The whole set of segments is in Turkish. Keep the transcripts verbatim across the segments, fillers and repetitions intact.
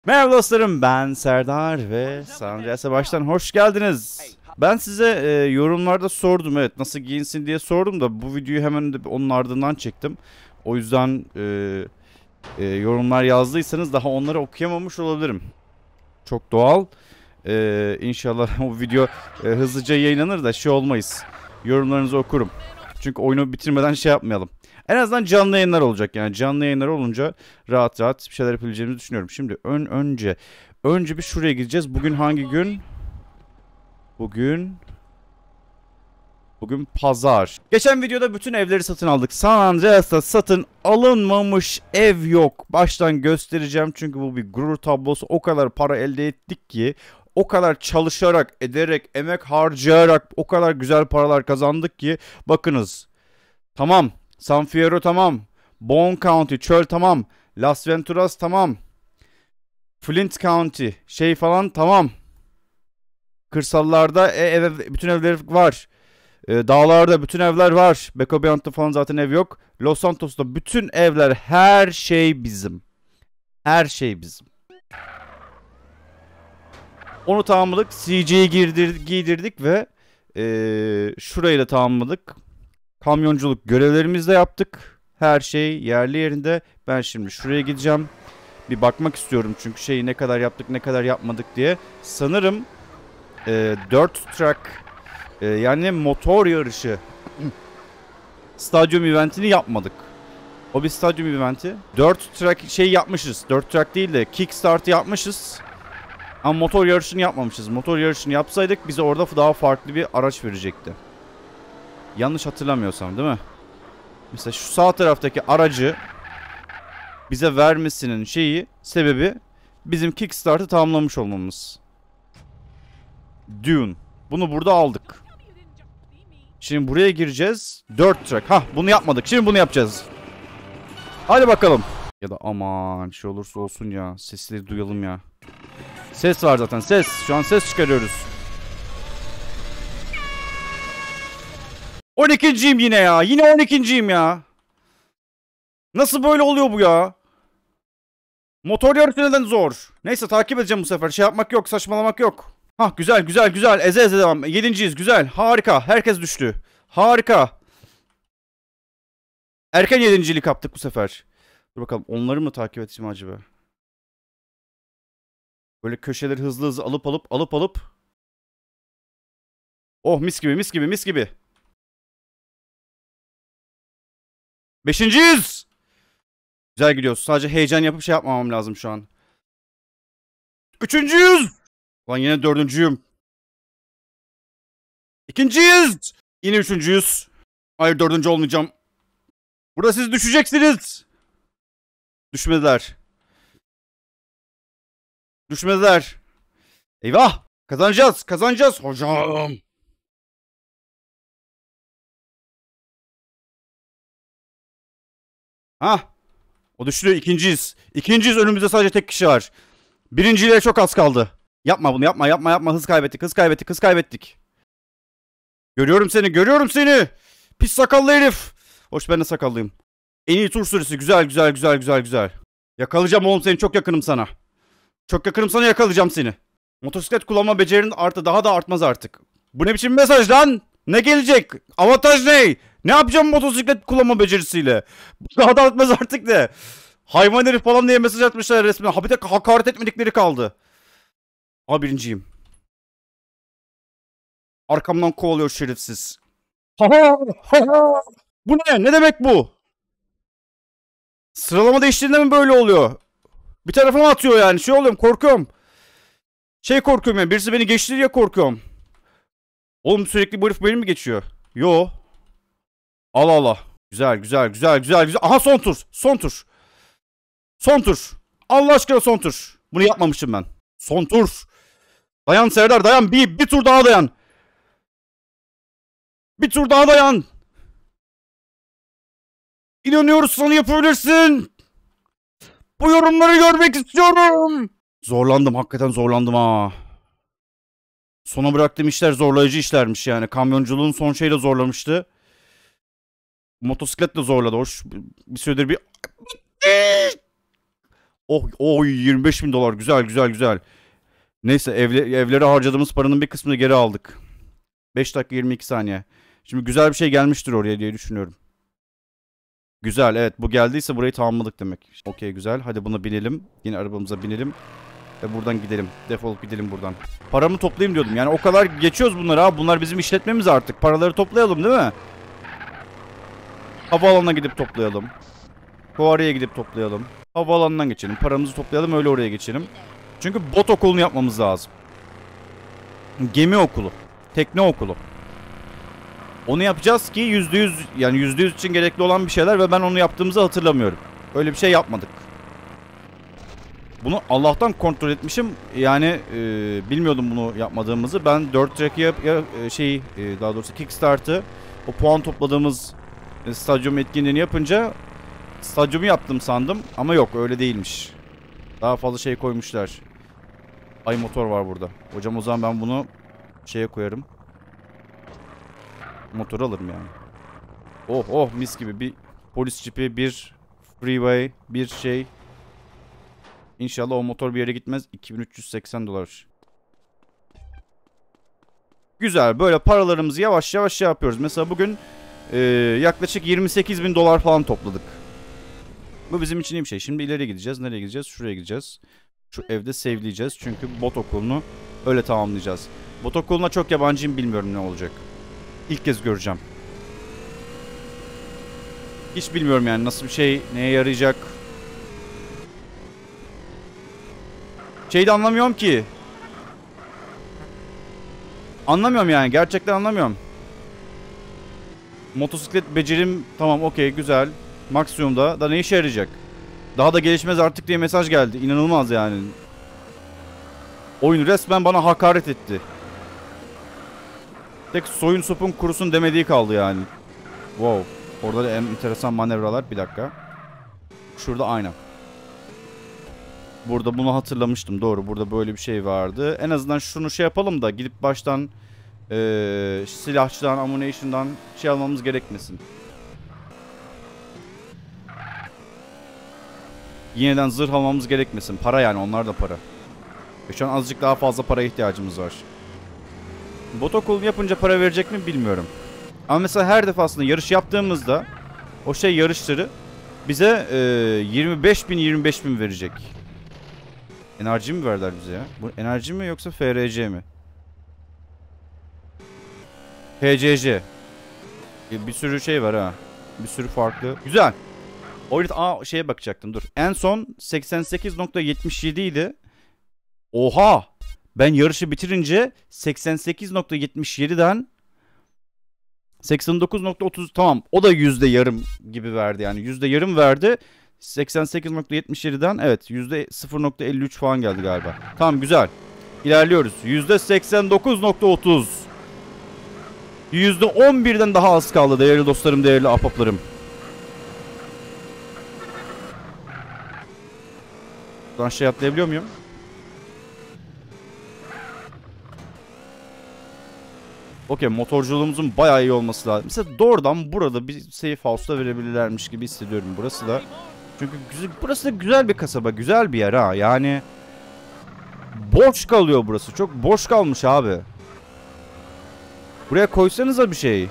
Merhaba dostlarım, ben Serdar ve San Andreas'a baştan hoş geldiniz. Ben size e, yorumlarda sordum, evet, nasıl giyinsin diye sordum da bu videoyu hemen de onun ardından çektim. O yüzden e, e, yorumlar yazdıysanız daha onları okuyamamış olabilirim. Çok doğal. E, İnşallah o video e, hızlıca yayınlanır da şey olmayız. Yorumlarınızı okurum. Çünkü oyunu bitirmeden şey yapmayalım. En azından canlı yayınlar olacak, yani canlı yayınlar olunca rahat rahat bir şeyler yapabileceğimizi düşünüyorum. Şimdi ön önce önce bir şuraya gideceğiz. Bugün hangi gün? Bugün Bugün pazar. Geçen videoda bütün evleri satın aldık. San Andreas'ta satın alınmamış ev yok. Baştan göstereceğim çünkü bu bir gurur tablosu. O kadar para elde ettik ki, o kadar çalışarak, ederek, emek harcayarak o kadar güzel paralar kazandık ki bakınız. Tamam. San Fierro tamam. Bone County, çöl tamam. Las Venturas tamam. Flint County, şey falan tamam. Kırsallarda e, ev, bütün evler var. E, dağlarda bütün evler var. Beko Beyond'da falan zaten ev yok. Los Santos'ta bütün evler, her şey bizim. Her şey bizim. Onu tamamladık. C J'yi giydirdik ve e, şurayı da tamamladık. Kamyonculuk görevlerimizi de yaptık. Her şey yerli yerinde. Ben şimdi şuraya gideceğim. Bir bakmak istiyorum çünkü şeyi ne kadar yaptık ne kadar yapmadık diye. Sanırım e, dört track e, yani motor yarışı stadyum eventini yapmadık. O bir stadyum eventi. dört track şey yapmışız. dört track değil de kickstart'ı yapmışız. Ama motor yarışını yapmamışız. Motor yarışını yapsaydık bize orada daha farklı bir araç verecekti. Yanlış hatırlamıyorsam değil mi? Mesela şu sağ taraftaki aracı bize vermesinin şeyi, sebebi bizim Kickstart'ı tamamlamış olmamız. Dune. Bunu burada aldık. Şimdi buraya gireceğiz. dört track. Hah, bunu yapmadık. Şimdi bunu yapacağız. Hadi bakalım. Ya da aman şey olursa olsun ya. Sesleri duyalım ya. Ses var zaten. Ses. Şu an ses çıkarıyoruz. on ikinciyim yine ya. Yine on ikinciyim ya. Nasıl böyle oluyor bu ya? Motor yarışı neden zor? Neyse, takip edeceğim bu sefer. Şey yapmak yok, saçmalamak yok. Hah, güzel güzel güzel. Eze eze devam. Yedinciyiz, güzel. Harika. Herkes düştü. Harika. Erken yedincilik kaptık bu sefer. Dur bakalım, onları mı takip edeceğim acaba? Böyle köşeleri hızlı hızlı alıp alıp alıp alıp. Oh, mis gibi mis gibi mis gibi. Beşinciyiz. Güzel gidiyoruz. Sadece heyecan yapıp şey yapmamam lazım şu an. Üçüncüyüz. Lan yine dördüncüyüm. İkinciyiz. Yine üçüncüyüz. Hayır, dördüncü olmayacağım. Burada siz düşeceksiniz. Düşmediler. Düşmediler. Eyvah. Kazanacağız. Kazanacağız. Hocam. Hah. O düştü. İkinciyiz. İkinciyiz. Önümüzde sadece tek kişi var. Birinciliğe çok az kaldı. Yapma bunu. Yapma yapma yapma. Hız kaybettik. Hız kaybettik. Hız kaybettik. Görüyorum seni. Görüyorum seni. Pis sakallı herif. Hoş, ben de sakallıyım. En iyi tur süresi. Güzel güzel güzel güzel güzel. Yakalayacağım oğlum seni. Çok yakınım sana. Çok yakınım sana, yakalayacağım seni. Motosiklet kullanma becerinin artı daha da artmaz artık. Bu ne biçim mesaj lan? Ne gelecek? Avantaj ne? Ne yapacağım motosiklet kullanma becerisiyle? Daha da artmaz artık ne? Hayvan herif falan diye mesaj atmışlar resmen. Ha, bir tek hakaret etmedikleri kaldı. Ama birinciyim. Arkamdan kovalıyor şerefsiz. Ha ha ha. Bu ne? Ne demek bu? Sıralama değiştiğinde mi böyle oluyor? Bir tarafıma atıyor yani. Şey oluyorum, korkuyorum. Şey korkuyorum yani. Birisi beni geçti diye korkuyorum. Oğlum sürekli bu herif beni mi geçiyor? Yo. Allah Allah. Güzel güzel güzel güzel güzel. Aha, son tur. Son tur. Son tur. Allah aşkına son tur. Bunu yapmamışım ben. Son tur. Dayan Serdar, dayan. Bir, bir tur daha dayan. Bir tur daha dayan. İnanıyoruz sana, yapabilirsin. Bu yorumları görmek istiyorum. Zorlandım, hakikaten zorlandım ha. Sona bıraktığım işler zorlayıcı işlermiş yani. Kamyonculuğun son şeyle zorlamıştı. Motosiklet de zorladı. Hoş bir süredir bir... Oh, oh yirmi beş bin dolar. Güzel güzel güzel. Neyse evle, evlere harcadığımız paranın bir kısmını geri aldık. beş dakika yirmi iki saniye. Şimdi güzel bir şey gelmiştir oraya diye düşünüyorum. Güzel, evet, bu geldiyse burayı tamamladık demek. Okey, güzel. Hadi buna binelim. Yine arabamıza binelim. Ve buradan gidelim. Defolup gidelim buradan. Paramı toplayayım diyordum. Yani o kadar geçiyoruz bunları abi. Bunlar bizim işletmemiz artık. Paraları toplayalım değil mi? Havaalanına gidip toplayalım. Fuarıya gidip toplayalım. Havaalanından geçelim. Paramızı toplayalım, öyle oraya geçelim. Çünkü bot okulunu yapmamız lazım. Gemi okulu. Tekne okulu. Onu yapacağız ki yüzde yüz, yani yüzde yüz için gerekli olan bir şeyler ve ben onu yaptığımızı hatırlamıyorum. Öyle bir şey yapmadık. Bunu Allah'tan kontrol etmişim. Yani e, bilmiyordum bunu yapmadığımızı. Ben dört track yap, ya, şey e, daha doğrusu Kickstart'ı, o puan topladığımız e, stadyum etkinliğini yapınca stadyumu yaptım sandım ama yok, öyle değilmiş. Daha fazla şey koymuşlar. Ay, motor var burada. Hocam o zaman ben bunu şeye koyarım. Motor alırım yani. Oh oh, mis gibi bir polis cipi, bir freeway, bir şey. İnşallah o motor bir yere gitmez. iki bin üç yüz seksen dolar. Güzel, böyle paralarımızı yavaş yavaş şey yapıyoruz. Mesela bugün e, yaklaşık yirmi sekiz bin dolar falan topladık. Bu bizim için iyi bir şey. Şimdi ileri gideceğiz. Nereye gideceğiz? Şuraya gideceğiz. Şu evde save'leyeceğiz. Çünkü bot okulunu öyle tamamlayacağız. Bot okuluna çok yabancıyım, bilmiyorum ne olacak. İlk kez göreceğim. Hiç bilmiyorum yani nasıl bir şey, neye yarayacak. Şeyi de anlamıyorum ki. Anlamıyorum yani, gerçekten anlamıyorum. Motosiklet becerim tamam, okey, güzel. Maksimumda da ne işe yarayacak? Daha da gelişmez artık diye mesaj geldi. İnanılmaz yani. Oyun resmen bana hakaret etti. Tek soyun sopun kurusun demediği kaldı yani. Wow. Orada da en enteresan manevralar. Bir dakika. Şurada aynen. Burada bunu hatırlamıştım. Doğru. Burada böyle bir şey vardı. En azından şunu şey yapalım da gidip baştan ee, silahçıdan, ammunition'dan şey almamız gerekmesin. Yeniden zırh almamız gerekmesin. Para yani, onlar da para. Ve şu an azıcık daha fazla paraya ihtiyacımız var. Bot okulunu yapınca para verecek mi bilmiyorum. Ama mesela her defasında yarış yaptığımızda o şey yarışları bize e, yirmi beş bin yirmi beş bin verecek. Enerji mi verdiler bize ya? Bu enerji mi yoksa F R C mi? H C C. E, bir sürü şey var ha. Bir sürü farklı. Güzel. Orada aa, şeye bakacaktım, dur. En son seksen sekiz nokta yetmiş yedi idi. Oha! Ben yarışı bitirince seksen sekiz nokta yetmiş yediden seksen dokuz nokta otuz, tamam, o da yüzde yarım gibi verdi yani, yüzde yarım verdi. seksen sekiz nokta yetmiş yediden evet yüzde sıfır nokta elli üç falan geldi galiba. Tamam, güzel. İlerliyoruz. yüzde seksen dokuz nokta otuz. yüzde on birden daha az kaldı değerli dostlarım, değerli ahbaplarım. Buradan şey atlayabiliyor muyum? Okey, motorculuğumuzun bayağı iyi olması lazım. Mesela doğrudan burada bir safe house'da verebilirlermiş gibi hissediyorum. Burası da çünkü güzel, burası da güzel bir kasaba, güzel bir yer ha. Yani boş kalıyor burası. Çok boş kalmış abi. Buraya koysanıza bir şey.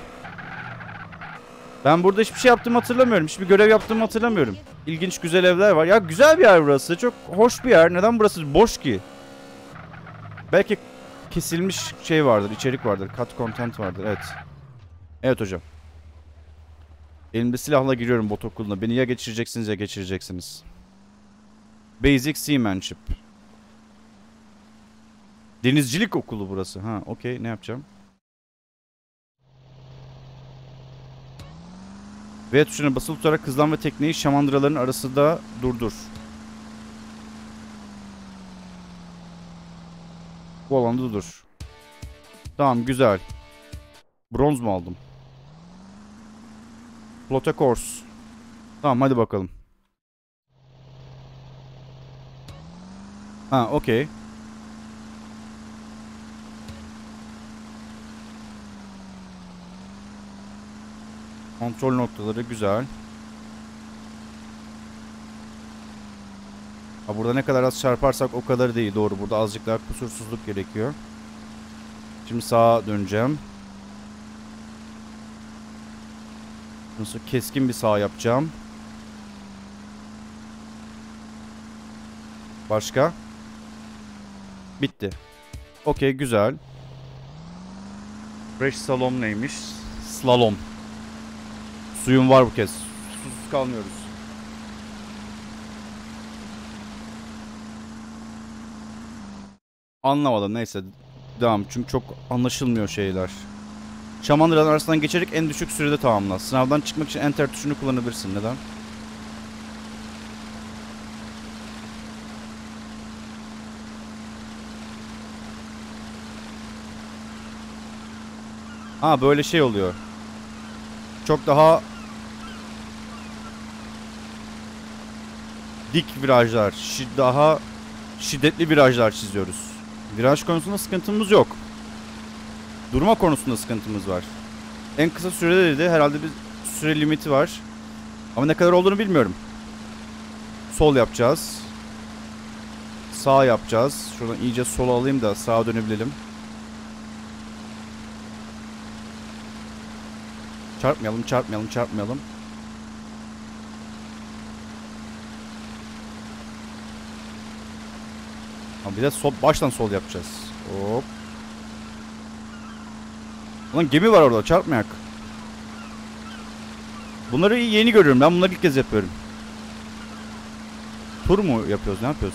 Ben burada hiçbir şey yaptığımı hatırlamıyorum. Hiçbir görev yaptığımı hatırlamıyorum. İlginç güzel evler var. Ya güzel bir yer burası. Çok hoş bir yer. Neden burası boş ki? Belki kesilmiş şey vardır, içerik vardır, cut content vardır. Evet. Evet hocam. Elimde silahla giriyorum bot okuluna. Beni ya geçireceksiniz ya geçireceksiniz. Basic Seamanship. Denizcilik okulu burası. Ha, okey, ne yapacağım? V tuşuna basılı tutarak hızlan ve tekneyi şamandıraların arasında durdur. Bu alanda dur. Tamam, güzel. Bronz mu aldım? Plota course. Tamam, hadi bakalım. Ha, okey. Kontrol noktaları güzel. Ha, burada ne kadar az çarparsak o kadar değil. Doğru. Burada azıcık daha kusursuzluk gerekiyor. Şimdi sağa döneceğim. Nasıl keskin bir sağ yapacağım. Başka? Bitti. Okey, güzel. Fresh slalom neymiş? Slalom. Suyum var bu kez. Susuz kalmıyoruz. Anlamadım, neyse. Devam, çünkü çok anlaşılmıyor şeyler. Şamandıraların arasından geçerek en düşük sürede tamamla. Sınavdan çıkmak için enter tuşunu kullanabilirsin. Neden? Ha, böyle şey oluyor. Çok daha dik virajlar, şi daha şiddetli virajlar çiziyoruz. Viraj konusunda sıkıntımız yok. Durma konusunda sıkıntımız var. En kısa sürede dedi, herhalde bir süre limiti var. Ama ne kadar olduğunu bilmiyorum. Sol yapacağız. Sağ yapacağız. Şuradan iyice sola alayım da sağa dönebilelim. Çarpmayalım, çarpmayalım, çarpmayalım. Ama bir de sol, baştan sol yapacağız. Hop. Ulan gemi var orada, çarpmayak. Bunları yeni görüyorum. Ben bunları ilk kez yapıyorum. Tur mu yapıyoruz? Ne yapıyoruz?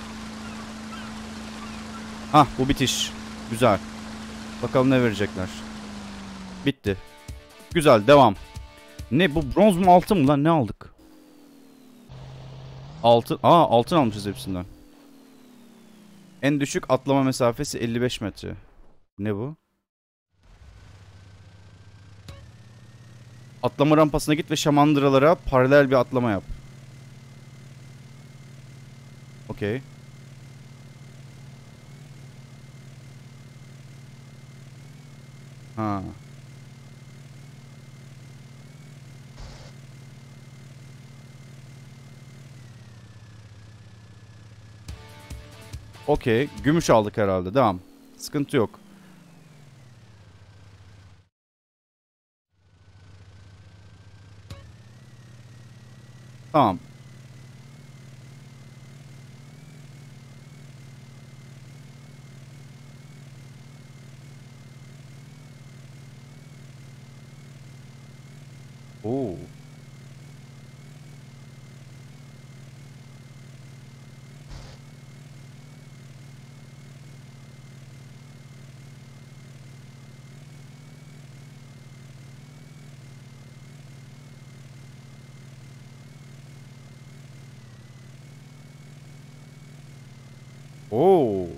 Hah, bu bitiş. Güzel. Bakalım ne verecekler. Bitti. Güzel, devam. Ne bu, bronz mu altın mı lan, ne aldık? Altın. Aa, altın almışız hepsinden. En düşük atlama mesafesi elli beş metre. Ne bu? Atlama rampasına git ve şamandıralara paralel bir atlama yap. Okey. Ha. Okey. Gümüş aldık herhalde. Devam. Sıkıntı yok. Tamam. Oo. Oo.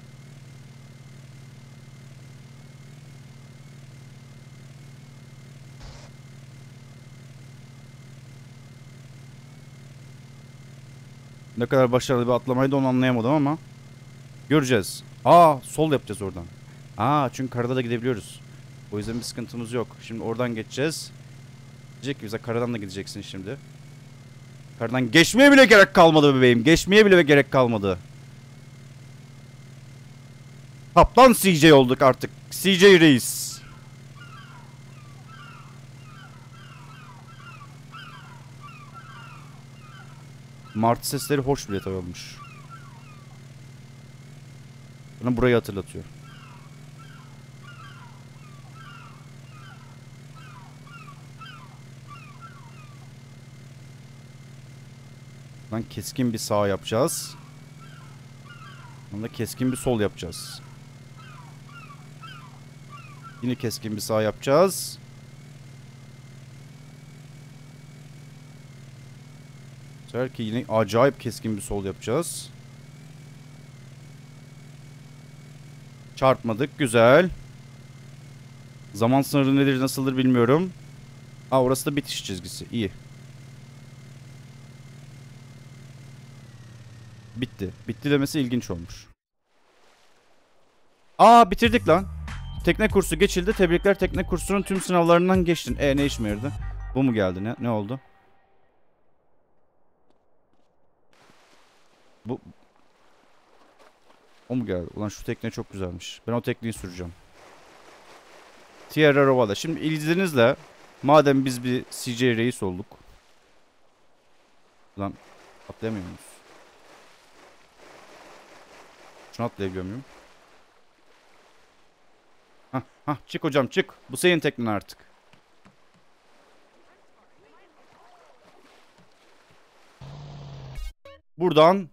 Ne kadar başarılı bir atlamaydı onu anlayamadım ama göreceğiz. Aa, sol yapacağız oradan. Aa, çünkü karada da gidebiliyoruz. O yüzden bir sıkıntımız yok. Şimdi oradan geçeceğiz. Diyecek ki bize karadan da gideceksin şimdi. Karadan geçmeye bile gerek kalmadı bebeğim. Geçmeye bile gerek kalmadı. Kaptan C J olduk artık. C J reis. Martı sesleri hoş bile tabii olmuş. Bana burayı hatırlatıyor. Lan keskin bir sağ yapacağız. Sonra keskin bir sol yapacağız. Yine keskin bir sağ yapacağız. Sefer ki yine acayip keskin bir sol yapacağız. Çarpmadık. Güzel. Zaman sınırı nedir, nasıldır bilmiyorum. Aa, orası da bitiş çizgisi. İyi. Bitti. Bitti demesi ilginç olmuş. Aa, bitirdik lan. Tekne kursu geçildi. Tebrikler, tekne kursunun tüm sınavlarından geçtin. E ne işime yaradı? Bu mu geldi? Ne, ne oldu? Bu... O mu geldi? Ulan şu tekne çok güzelmiş. Ben o tekneyi süreceğim. Tierra Rovada. Şimdi izninizle, madem biz bir C J reis olduk. Ulan atlayamıyor muyuz? Şunu atlayabiliyor muyum? Hah, hah, çık hocam çık. Bu senin teknen artık. Buradan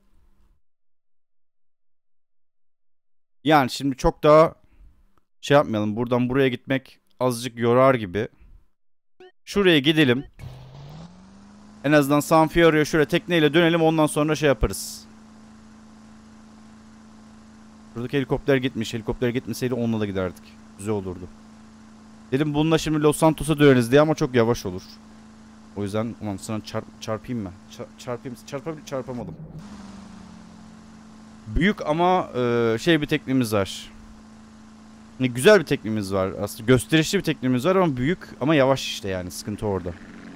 yani şimdi çok daha şey yapmayalım. Buradan buraya gitmek azıcık yorar gibi. Şuraya gidelim. En azından San Fierro'ya şöyle tekneyle dönelim. Ondan sonra şey yaparız. Buradaki helikopter gitmiş. Helikopter gitmeseydi onunla da giderdik. Güzel olurdu. Dedim bununla şimdi Los Santos'a döneriz diye ama çok yavaş olur. O yüzden ulan sana çarp, çarpayım mı? Çar, çarpayım, çarpabilir, çarpamadım. Büyük ama e, şey bir teknemiz var. Yani güzel bir teknemiz var. Aslında gösterişli bir teknemiz var ama büyük ama yavaş işte, yani sıkıntı orada.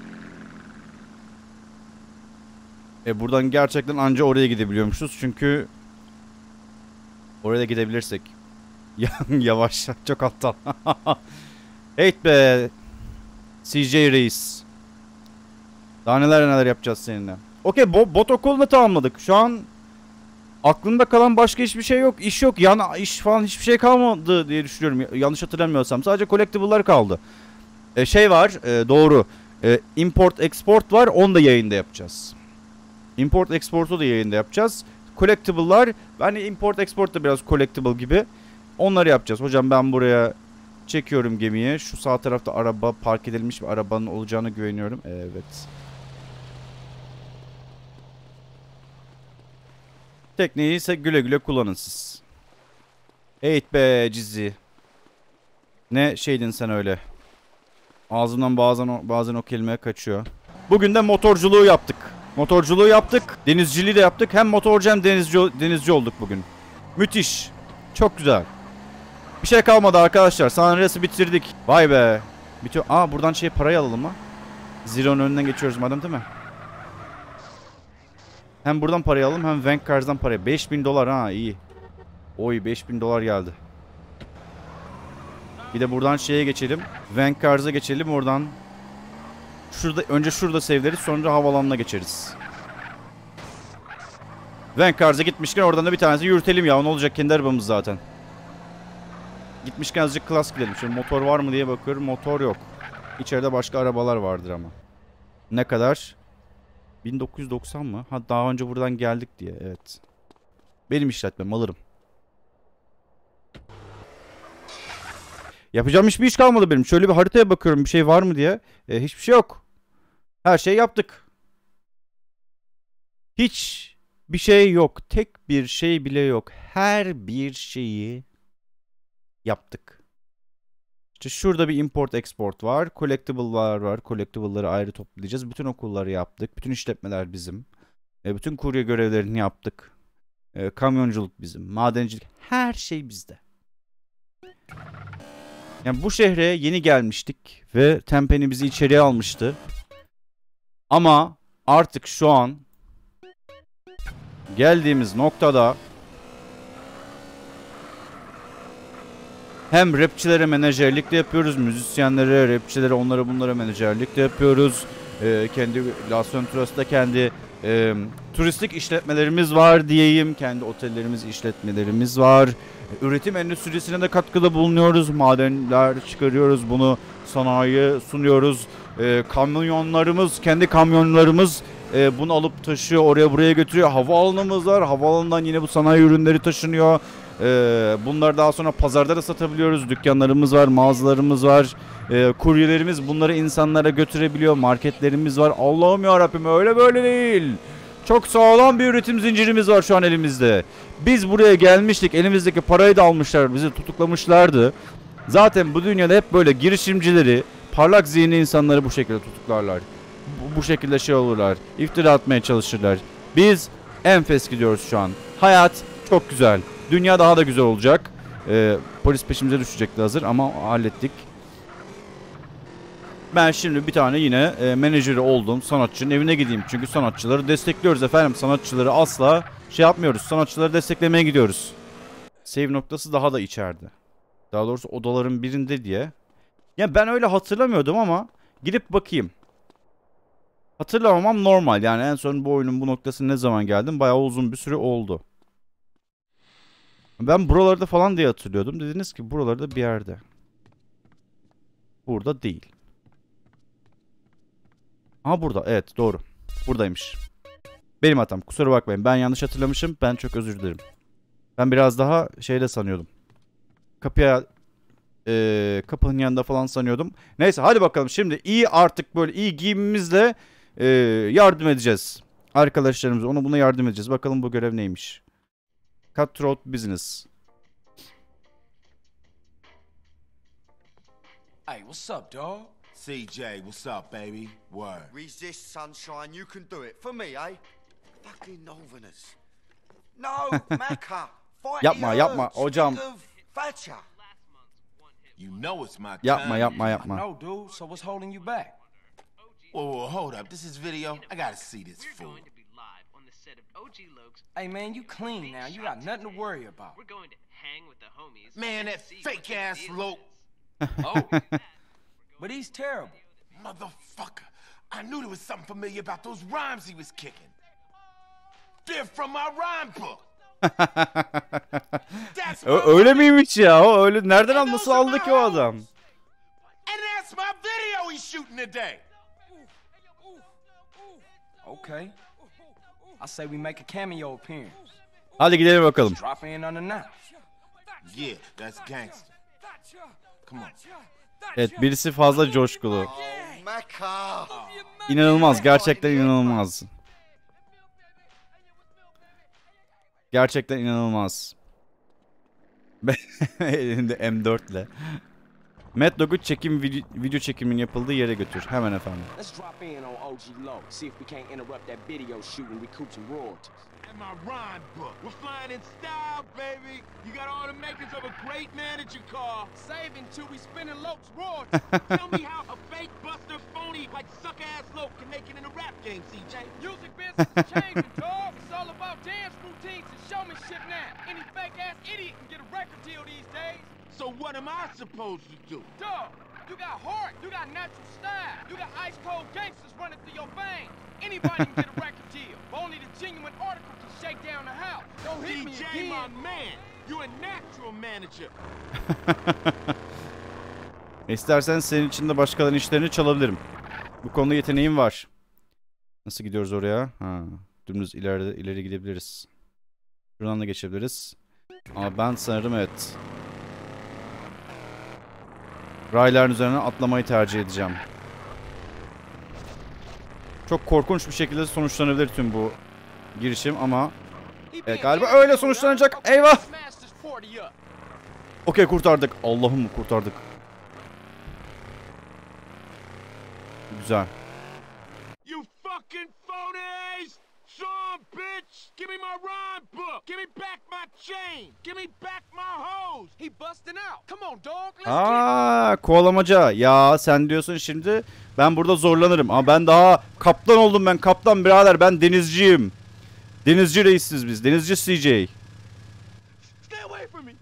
E buradan gerçekten anca oraya gidebiliyormuşuz çünkü oraya da gidebilirsek yavaş, çok aptal. Evet be C J reis. Daha neler neler yapacağız seninle. Okey, bo bot okulunu tamamladık. Şu an aklımda kalan başka hiçbir şey yok. İş yok. Yani iş falan hiçbir şey kalmadı diye düşünüyorum. Yanlış hatırlamıyorsam. Sadece collectible'lar kaldı. E, şey var. E, doğru. E, import export var. Onu da yayında yapacağız. Import export'u da yayında yapacağız. Collectible'lar. Yani import export da biraz collectible gibi. Onları yapacağız. Hocam ben buraya çekiyorum gemiyi. Şu sağ tarafta araba, park edilmiş bir arabanın olacağına güveniyorum. Evet. Tekneyi ise güle güle kullanın siz. Evet be Cizzi. Ne şeydin sen öyle. Ağzından bazen o, bazen o kelime kaçıyor. Bugün de motorculuğu yaptık. Motorculuğu yaptık. Denizciliği de yaptık. Hem motorcu hem denizci, denizci olduk bugün. Müthiş. Çok güzel. Bir şey kalmadı arkadaşlar. Sunrise'ı bitirdik. Vay be. Bitiyor. Aa buradan şey parayı alalım mı? Zero'nun önünden geçiyoruz madem, değil mi? Hem buradan parayı alalım hem Vancars'dan parayı. beş bin dolar ha, iyi. Oy beş bin dolar geldi. Bir de buradan şeye geçelim. Vancars'a geçelim oradan. Şurada önce şurada save'leriz, sonra havalanına geçeriz. Vancars'a gitmişken oradan da bir tanesi yürütelim ya. Ne olacak, kendi arabamız zaten. Gitmişken azıcık klas gidelim. Şimdi motor var mı diye bakıyorum. Motor yok. İçeride başka arabalar vardır ama. Ne kadar? bin dokuz yüz doksan mı? Ha daha önce buradan geldik diye. Evet. Benim işletmem, alırım. Yapacağım hiçbir iş kalmadı benim. Şöyle bir haritaya bakıyorum bir şey var mı diye. E, hiçbir şey yok. Her şeyi yaptık. Hiç bir şey yok. Tek bir şey bile yok. Her bir şeyi yaptık. İşte şurada bir import export var. Collectible'lar var. Collectible'ları ayrı toplayacağız. Bütün okulları yaptık. Bütün işletmeler bizim. E, bütün kurye görevlerini yaptık. E, kamyonculuk bizim. Madencilik. Her şey bizde. Yani bu şehre yeni gelmiştik. Ve Tempeni bizi içeriye almıştı. Ama artık şu an geldiğimiz noktada hem rapçilere menajerlik de yapıyoruz. Müzisyenlere, rapçilere, onlara bunlara menajerlik de yapıyoruz. Ee, kendi Las Venturas'ta kendi e, turistik işletmelerimiz var diyeyim. Kendi otellerimiz, işletmelerimiz var. Üretim endüstrisine de katkıda bulunuyoruz. Madenler çıkarıyoruz. Bunu sanayiye sunuyoruz. Ee, kamyonlarımız, kendi kamyonlarımız e, bunu alıp taşıyor. Oraya buraya götürüyor. Havaalanımız var. Havaalanından yine bu sanayi ürünleri taşınıyor. Ee, bunları daha sonra pazarda da satabiliyoruz. Dükkanlarımız var, mağazalarımız var. Ee, kuryelerimiz bunları insanlara götürebiliyor. Marketlerimiz var. Allah'ım yarabbim, öyle böyle değil. Çok sağlam bir üretim zincirimiz var şu an elimizde. Biz buraya gelmiştik. Elimizdeki parayı da almışlar. Bizi tutuklamışlardı. Zaten bu dünyada hep böyle girişimcileri, parlak zihinli insanları bu şekilde tutuklarlar. Bu, bu şekilde şey olurlar. İftira atmaya çalışırlar. Biz enfes gidiyoruz şu an. Hayat çok güzel. Dünya daha da güzel olacak. Ee, polis peşimize düşecekti hazır ama hallettik. Ben şimdi bir tane yine e, menajeri oldum. Sanatçının evine gideyim. Çünkü sanatçıları destekliyoruz efendim. Sanatçıları asla şey yapmıyoruz. Sanatçıları desteklemeye gidiyoruz. Save noktası daha da içeride. Daha doğrusu odaların birinde diye. Ya ben öyle hatırlamıyordum ama gidip bakayım. Hatırlamamam normal. Yani en son bu oyunun bu noktasına ne zaman geldim? Bayağı uzun bir süre oldu. Ben buralarda falan diye hatırlıyordum. Dediniz ki buralarda bir yerde. Burada değil. Aha burada. Evet doğru. Buradaymış. Benim hatam. Kusura bakmayın. Ben yanlış hatırlamışım. Ben çok özür dilerim. Ben biraz daha şeyde sanıyordum. Kapıya e, kapının yanında falan sanıyordum. Neyse hadi bakalım. Şimdi iyi artık böyle iyi giyimimizle e, yardım edeceğiz. Arkadaşlarımıza ona buna yardım edeceğiz. Bakalım bu görev neymiş. Cutthroat Business. Hey, what's up, dog? C J, what's up, baby? Word. Resist, sunshine. You can do it. For me, eh? Fucking Northerners. No, Macca. Fight Yapma, the yapma, Urds. hocam. Think of Thatcher. You know it's my Yapma time. yapma I yapma. know, dude. So what's holding you back? Whoa, whoa, hold up. This is video. I gotta see this We're fool. going to be live on the set of O G Lokes. Hey, man, you clean now. You got nothing to worry about. We're going to hang with the homies. Man, and that see what fake the ass deal Loke. is. Oh, but he's terrible. Motherfucker. I knew there was something familiar about those rhymes he was kicking. They're from my rhyme book. That's my Ö- öyle miymiş ya? O öyle nereden al And nasıl those are aldı my ki o hoes. adam? And that's my video he's shooting today. Okay. I say we make a cameo appearance. Hadi gidelim bakalım. Drop in unannounced. Yeah, that's gangster. Come on. Evet birisi fazla coşkulu. Oh, Macca. İnanılmaz gerçekten inanılmaz. Gerçekten inanılmaz. Elinde M dört ile. Mad Dog'u çekim video, video çekimin yapıldığı yere götür. Hemen efendim. Let's drop in on O G Low, see if we can't interrupt that video shoot and recoup some royalties. And my rhyme book. We're flying in style, baby. You got all the makings of a great manager car. Saving till we spinning Loke's royalties. Tell me how a fake buster phony like suck-ass Loke can make it in the rap game, C J. Music business is changing, dog. It's all about dance routines and showmanship now. Any fake ass idiot can get a record deal these days. So what am I supposed to do? Dog, you got heart, you got natural style, you got ice cold gangsters running through your veins. Anybody can get a record deal, but only the genuine article can shake down the house. Don't hit me D J, again. my man. You're a natural manager. İstersen senin için de başkalarının işlerini çalabilirim. Bu konuda yeteneğim var. Nasıl gidiyoruz oraya? Ha, dümdüz ileride ileri gidebiliriz. Şuradan da geçebiliriz. Ama ben sanırım evet. Rayların üzerine atlamayı tercih edeceğim. Çok korkunç bir şekilde sonuçlanabilir tüm bu girişim ama evet, galiba öyle sonuçlanacak. Eyvah! Okey kurtardık. Allah'ım kurtardık. Güzel. You fucking phonies! Sean, bitch! Give me my rhyme book! Give me back my chain! Give me back my hose! He busting out. Come on, dog. Let's Aa, kovalamaca. Ya sen diyorsun şimdi ben burada zorlanırım. Ama ben daha kaptan oldum ben. Kaptan birader ben denizciyim. Denizci reisiz biz. Denizci C J. Stay away from me!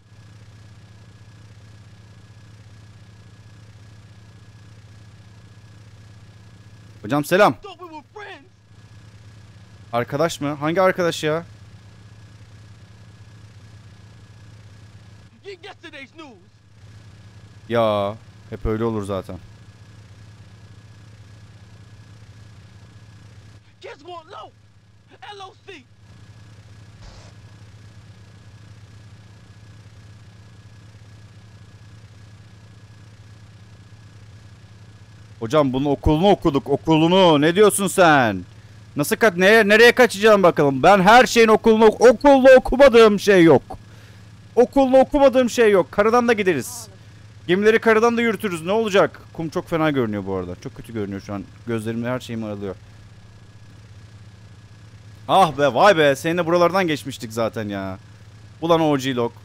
Hocam selam. Thought we were friends! Arkadaş mı? Hangi arkadaş ya? Ye- Yesterday's news! Ya hep öyle olur zaten. Guess what, Loke? L O C! Hocam bunun okulunu okuduk. Okulunu. Ne diyorsun sen? Nasıl kaç nereye, nereye kaçacağım bakalım. Ben her şeyin okulunu okulunu okumadığım şey yok. Okulunu okumadığım şey yok. Karadan da gideriz. Gemileri karadan da yürütürüz. Ne olacak? Kum çok fena görünüyor bu arada. Çok kötü görünüyor şu an. Gözlerimde her şeyim aralıyor. Ah be vay be. Seninle buralardan geçmiştik zaten ya. Ulan O G Lok.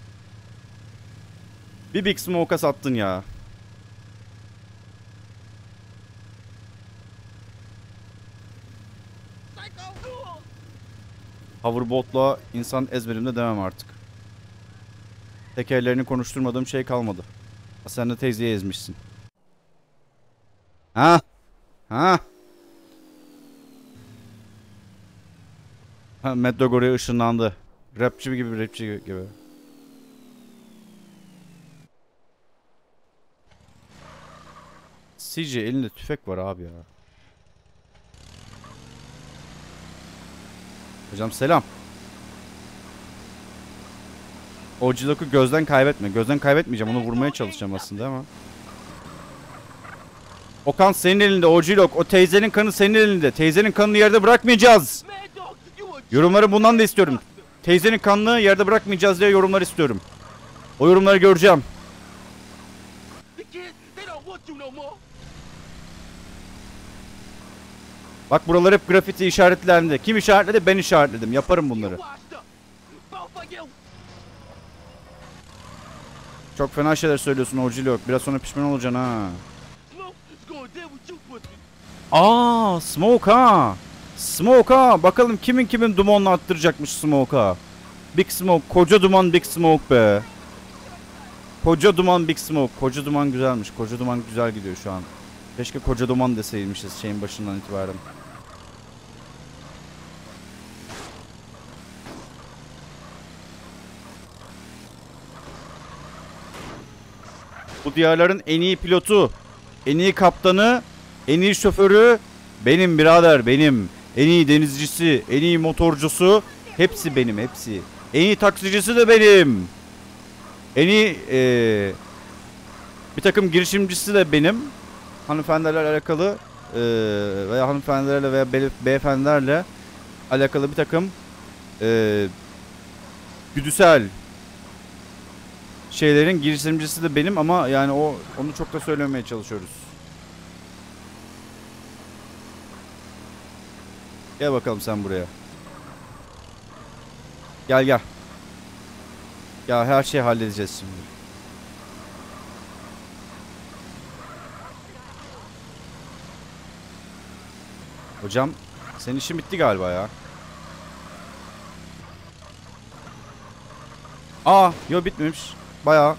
Bir Big Smoke'a sattın ya. Hoverboard'la insan ezberimde demem artık. Tekerlerini konuşturmadığım şey kalmadı. Sen de teyzeyi ezmişsin. Ha? Ha? Ha, Mad Dog oraya ışınlandı. Rapçi gibi, rapçi gibi. C J elinde tüfek var abi ya. Hocam selam. O G Lock'u gözden kaybetme. Gözden kaybetmeyeceğim. Onu vurmaya çalışacağım aslında ama. O kan senin elinde O G Lock. O teyzenin kanı senin elinde. Teyzenin kanını yerde bırakmayacağız. Yorumları bundan da istiyorum. Teyzenin kanını yerde bırakmayacağız diye yorumlar istiyorum. O yorumları göreceğim. Bak buralar hep grafiti işaretlendi. Kim işaretledi? Ben işaretledim. Yaparım bunları. Çok fena şeyler söylüyorsun O G Lock. Biraz sonra pişman olacaksın ha. Aa, Smoke ha. Smoke ha. Bakalım kimin kimin dumanını attıracakmış Smoke ha. Big Smoke. Koca duman Big Smoke be. Koca duman Big Smoke. Koca duman güzelmiş. Koca duman güzel gidiyor şu an. Keşke koca duman deseymişiz şeyin başından itibaren. Bu diyarların en iyi pilotu, en iyi kaptanı, en iyi şoförü benim birader, benim. En iyi denizcisi, en iyi motorcusu hepsi benim, hepsi. En iyi taksicisi de benim. En iyi ee, bir takım girişimcisi de benim. Hanımefendilerle alakalı ee, veya hanımefendilerle veya be beyefendilerle alakalı bir takım ee, güdüsel şeylerin girişimcisi de benim ama yani o onu çok da söylemeye çalışıyoruz. Gel bakalım sen buraya. Gel gel. Ya her şeyi halledeceğiz şimdi. Hocam senin işin bitti galiba ya. Aa, yo bitmemiş. Bayağı.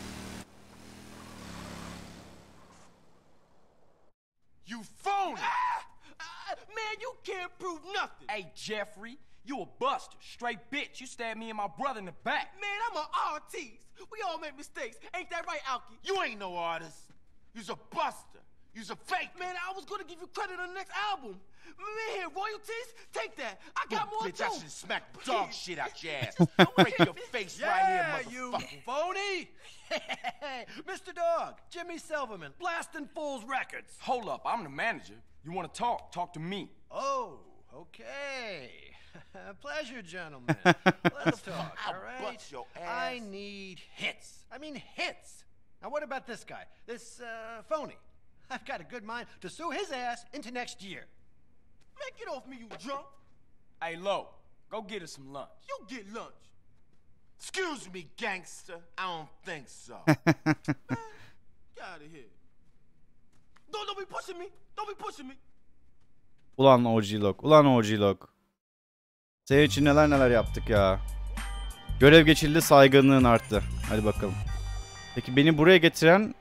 You phony! Man, you can't prove nothing. Hey, Jeffrey, you a buster. Straight bitch. You stabbed me and my brother in the back. Man, I'm an artist. We all make mistakes. Ain't that right, Alki? You ain't no artist. You's a buster. You's a fake. Man, I was gonna give you credit on the next album. Man, royalties? Take that. I got Oh, more bitch, too. I should smack the dog shit out your ass. Break your face right here, motherfucker. You phony! Mister Dog, Jimmy Silverman, blasting Fools Records. Hold up, I'm the manager. You wanna talk? Talk to me. Oh, okay. Pleasure, gentlemen. Let's talk, all right? bust your I ass. need hits. I mean hits. Now what about this guy? This, uh, phony? I've got a good mind to sue his ass into next year. Man, get off me, you drunk. Hey, Lo, go get us some lunch. You get lunch. Excuse me, gangster. I don't think so. Get out of here. Don't, don't be pushing me. Don't be pushing me. Ulan O G Lock. Ulan O G Lock. Senin için neler neler yaptık ya. Görev geçildi, saygınlığın arttı. Hadi bakalım. Peki beni buraya getiren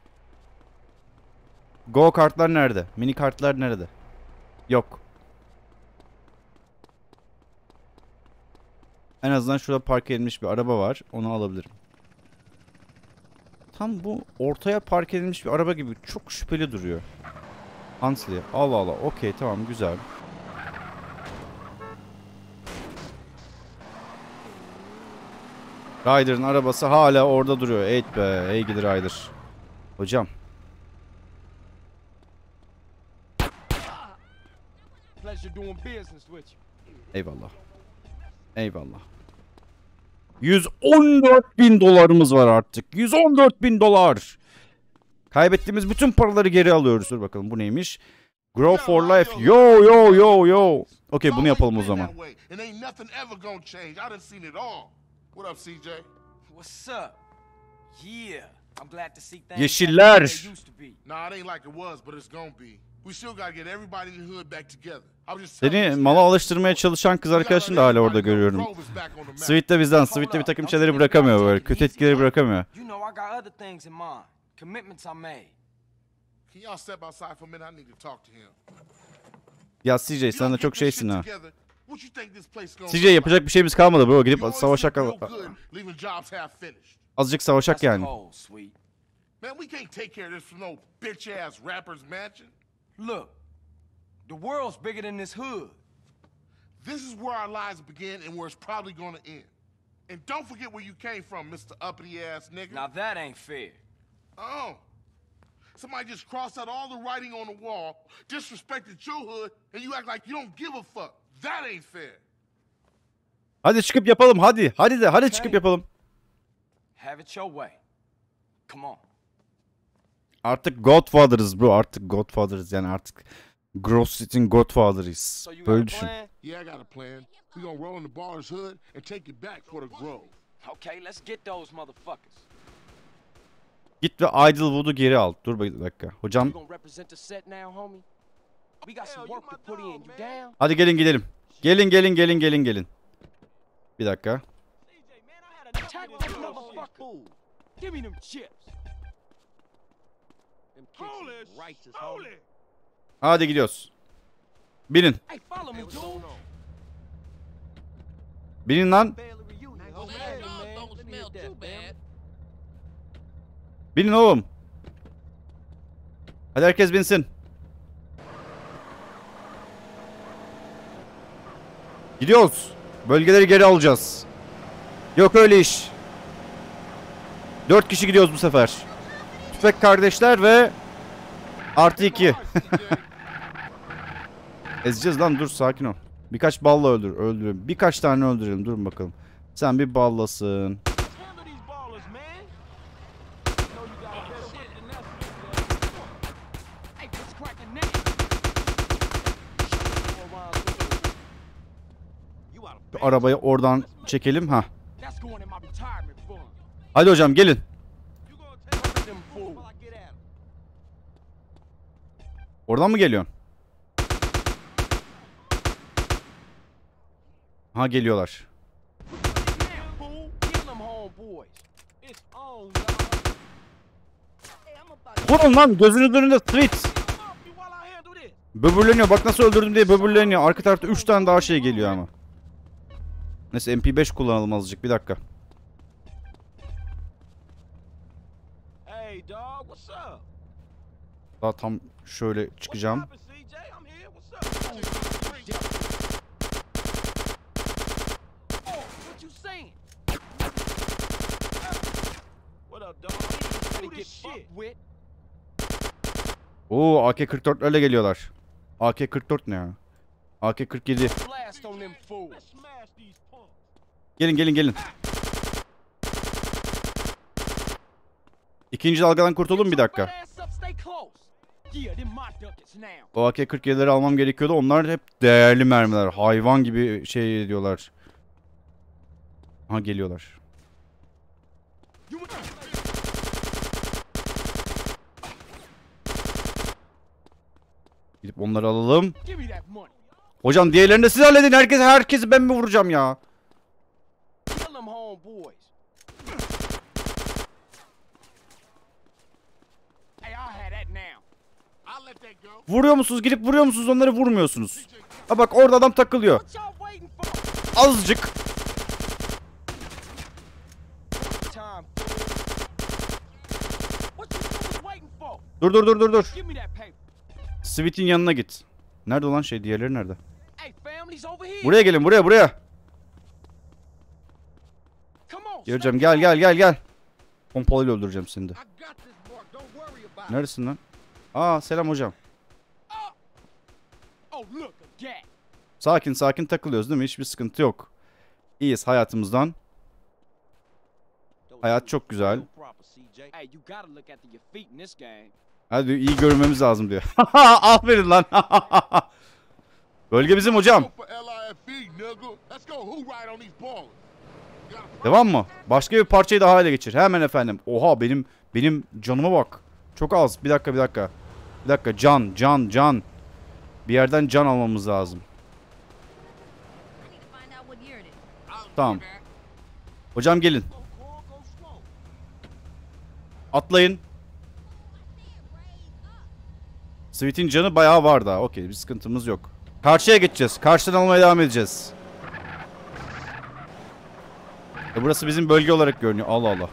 Go kartlar nerede? Mini kartlar nerede? Yok. En azından şurada park edilmiş bir araba var. Onu alabilirim. Tam bu ortaya park edilmiş bir araba gibi çok şüpheli duruyor. Huntley. Allah Allah. Okey, tamam, güzel. Ryder'ın arabası hala orada duruyor. Evet be. Ey gidi Ryder. Hocam. Pleasure doing business with you. Eyvallah. Eyvallah. yüz on dört bin dolarımız var artık. yüz on dört bin dolar. Kaybettiğimiz bütün paraları geri alıyoruz. Dur bakalım bu neymiş? Grow for life. Yo yo yo yo. Okey, bunu yapalım o zaman. And ain't nothing ever gonna change. I done seen it all. What up, C J? What's up? Yeah, I'm glad to see things Yeşiller. back the way they used to be. Nah, it ain't like it was, but it's gonna be. We still gotta get everybody in the hood back together. Seni mala alıştırmaya çalışan kız arkadaşını da hala orada görüyorum. Sweet de bizden. Sweet de bir takım şeyleri bırakamıyor böyle. Kötü etkileri bırakamıyor. You know I got other things in mind. Commitments I made. Can y'all step outside for a minute? I need to talk to him. Ya C J sen de çok şeysin ha. What you think this place gonna C J yapacak bir şeyimiz kalmadı bro. Gidip savaşak. real good, leaving jobs half finished. Azıcık savaşak That's yani. cold, sweet. Man, we can't take care of this from no bitch ass rapper's mansion. Look, the world's bigger than this hood. This is where our lives begin and where it's probably gonna end. And don't forget where you came from, Mister Uppity ass nigga. Now that ain't fair. Oh. Somebody just crossed out all the writing on the wall, disrespected your hood, and you act like you don't give a fuck. That ain't fair. Hadi çıkıp yapalım hadi. Hadi de hadi çıkıp yapalım. Have it your way. Come on. Artık Godfather'ız bro. Artık Godfather'ız yani artık Grove City'nin Godfather'ıyız. So you got Böyle a düşün. plan? Yeah, I got a plan. We gonna roll in the baller's hood and take it back for the Grove. Okay, let's get those motherfuckers. Git ve Idlewood'u geri al. Dur bir dakika. Hocam You gonna represent the set now, homie? We got some work to put in. You down? hadi gelin gidelim. Gelin gelin gelin gelin gelin. Bir dakika. Attack this motherfucker. Give me them chips. Them Holy, righteous, holy. Hadi gidiyoruz. Binin. Hey, follow me, dude. Binin lan. Binin oğlum. Hadi herkes binsin. Gidiyoruz. Bölgeleri geri alacağız. Yok öyle iş. Dört kişi gidiyoruz bu sefer. Tüfek kardeşler ve artı iki. Ezeceğiz lan, dur sakin ol. Birkaç balla öldür, öldürün. Birkaç tane öldürelim, durun bakalım. Sen bir ballasın. Şu arabayı oradan çekelim ha. Hadi hocam gelin. Oradan mı geliyorsun? Ha geliyorlar. Vurun lan, gözünüzün önünde street. Böbürleniyor, bak nasıl öldürdüm diye böbürleniyor. Arka tarafta üç tane daha şey geliyor ama. Neyse M P beş kullanalım azıcık, bir dakika. Daha tam şöyle çıkacağım. Oo, A K kırk dörtlerle geliyorlar. A K kırk dört ne ya? A K kırk yedi. Gelin gelin gelin. İkinci dalgadan kurtuldum, bir dakika. O A K kırk yedileri almam gerekiyordu. Onlar hep değerli mermiler. Hayvan gibi şey diyorlar. Ha geliyorlar. Gidip onları alalım. Hocam diğerlerini de siz halledin. Herkes, herkesi ben mi vuracağım ya? Vuruyor musunuz? Gidip vuruyor musunuz? Onları vurmuyorsunuz. Ha bak orada adam takılıyor. Azıcık. Dur dur dur dur dur. Sweet'in yanına git. Nerede olan şey? Diğerleri nerede? Buraya gelin, buraya buraya. Geleceğim, gel gel gel gel. Pompalıyla öldüreceğim seni de. Neredesin lan? Aa selam hocam. Sakin sakin takılıyoruz değil mi? Hiçbir sıkıntı yok. İyiyiz hayatımızdan. Hayat çok güzel. Hadi iyi görünmemiz lazım diyor. Aferin lan. Bölge bizim hocam. Devam mı? Başka bir parçayı daha ele geçir. Hemen efendim. Oha benim benim canıma bak. Çok az. Bir dakika bir dakika. Bir dakika can can can. Bir yerden can almamız lazım. Tamam. Hocam gelin. Atlayın. Sweet'in canı bayağı var daha. Okey, bir sıkıntımız yok. Karşıya geçeceğiz. Karşıdan almaya devam edeceğiz. E burası bizim bölge olarak görünüyor. Allah Allah.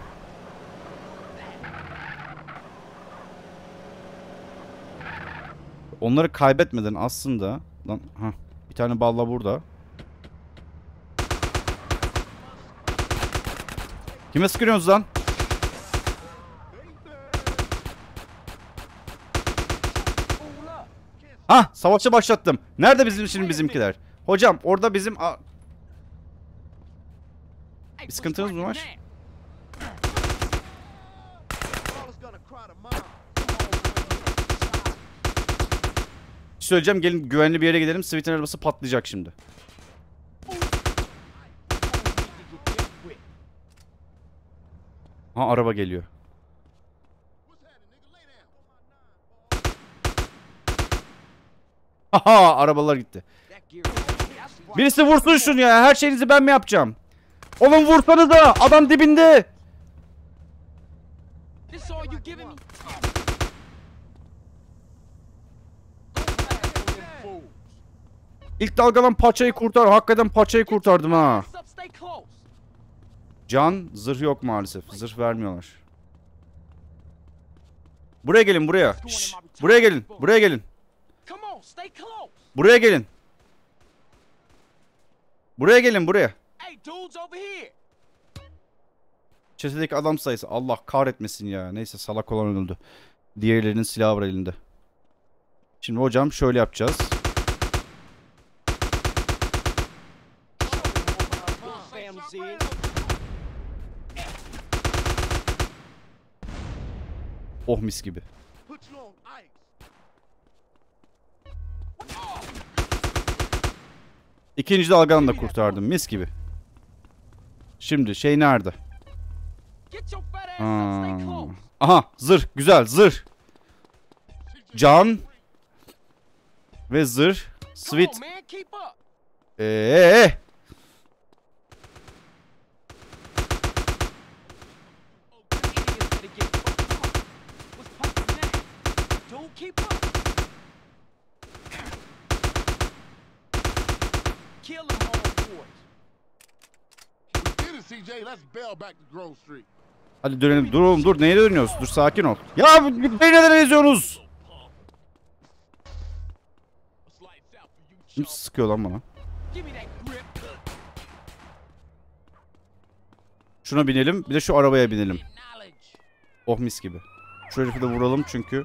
Onları kaybetmeden aslında... Lan, heh, bir tane balla burada. Kime sıkıyorsunuz lan? Hah, savaşı başlattım. Nerede bizim şimdi bizimkiler? Hocam orada bizim... Bir sıkıntınız mı var? Söyleyeceğim, gelin güvenli bir yere gidelim. Sweet'in arabası patlayacak şimdi. Ha, araba geliyor. Haha, arabalar gitti. Birisi vursun şunu ya. Her şeyinizi ben mi yapacağım? Oğlum vursanıza. Adam dibinde. İlk dalgadan paçayı kurtar. Hakikaten paçayı kurtardım ha. Can, zırh yok maalesef. Zırh vermiyorlar. Buraya gelin, buraya. Şşş, buraya gelin, buraya gelin. Buraya gelin. Buraya gelin, buraya. Çetedeki adam sayısı. Allah kahretmesin ya. Neyse, salak olan öldü. Diğerlerinin silahı var elinde. Şimdi hocam şöyle yapacağız. Oh, mis gibi. İkinci dalgadan da kurtardım. Mis gibi. Şimdi şey nerede? Ha. Aha, zırh. Güzel, zırh. Can. Ve zırh. Sweet. Eee. Hadi dönelim. Dur oğlum, dur. Neye dönüyoruz? Dur, sakin ol. Ya beni neden eziyorsunuz? Kim sıkıyor lan bana? Şuna binelim. Bir de şu arabaya binelim. Oh, mis gibi. Şu herifi de vuralım çünkü.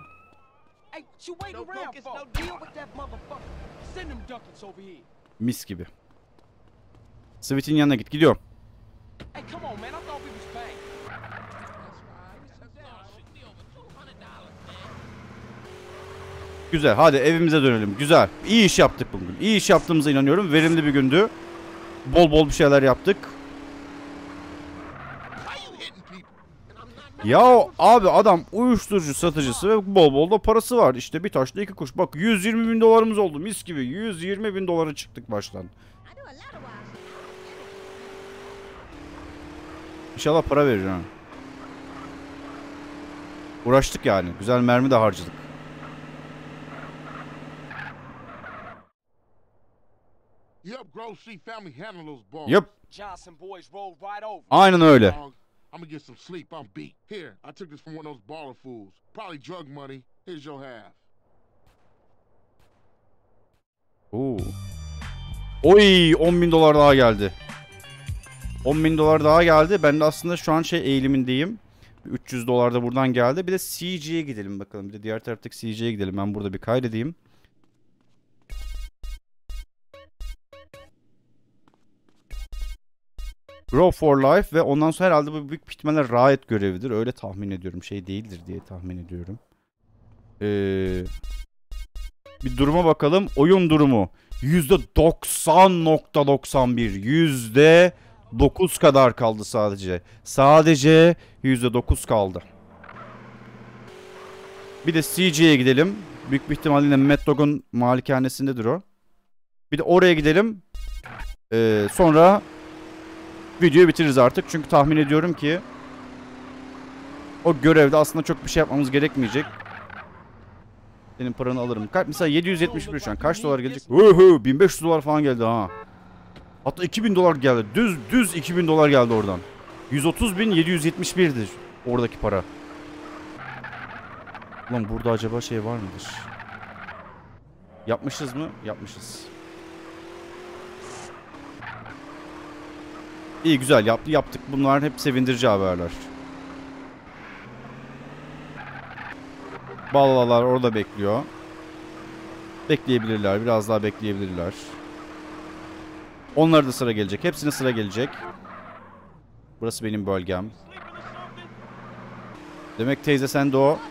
Mis gibi. Sweet'in yanına git. Gidiyorum. Güzel. Hadi evimize dönelim. Güzel. İyi iş yaptık bugün. İyi iş yaptığımıza inanıyorum. Verimli bir gündü. Bol bol bir şeyler yaptık. Ya abi, adam uyuşturucu satıcısı ve bol bol da parası var. İşte bir taşla iki kuş. Bak, yüz yirmi bin dolarımız oldu. Mis gibi. yüz yirmi bin dolara çıktık baştan. İnşallah para verir ha. Uğraştık yani. Güzel mermi de harcadık. Yep. Aynen öyle. I'm gonna get some sleep. I'm beat. Here, I took this from one of those baller fools. Probably drug money. Here's your half. Oo. Oy, on bin dolar daha geldi. on bin dolar daha geldi. Ben de aslında şu an şey eğilimindeyim. üç yüz dolar da buradan geldi. Bir de C G'ye gidelim bakalım. Bir de diğer taraftaki C G'ye gidelim. Ben burada bir kaydedeyim. Grow for Life ve ondan sonra herhalde bu büyük ihtimalle Riot görevidir. Öyle tahmin ediyorum. Şey değildir diye tahmin ediyorum. Ee, bir duruma bakalım. Oyun durumu. yüzde doksan nokta doksan bir. yüzde dokuz kadar kaldı sadece. Sadece yüzde dokuz kaldı. Bir de C G'ye gidelim. Büyük bir ihtimalle Mad Dog'un malikanesindedir o. Bir de oraya gidelim. Ee, sonra videoyu bitiririz artık. Çünkü tahmin ediyorum ki o görevde aslında çok bir şey yapmamız gerekmeyecek. Senin paranı alırım. Kaç, mesela yedi yüz yetmiş bir şu an. Kaç dolar gelecek? Uhu, bin beş yüz dolar falan geldi ha. Hatta iki bin dolar geldi. Düz düz iki bin dolar geldi oradan. yüz otuz bin yedi yüz yetmiş bir'dir oradaki para. Ulan burada acaba şey var mıdır? Yapmışız mı? Yapmışız. İyi, güzel, yaptı yaptık. Bunlar hep sevindirici haberler. Ballalar orada bekliyor. Bekleyebilirler. Biraz daha bekleyebilirler. Onlara da sıra gelecek. Hepsine sıra gelecek. Burası benim bölgem. Demek teyze sen de o.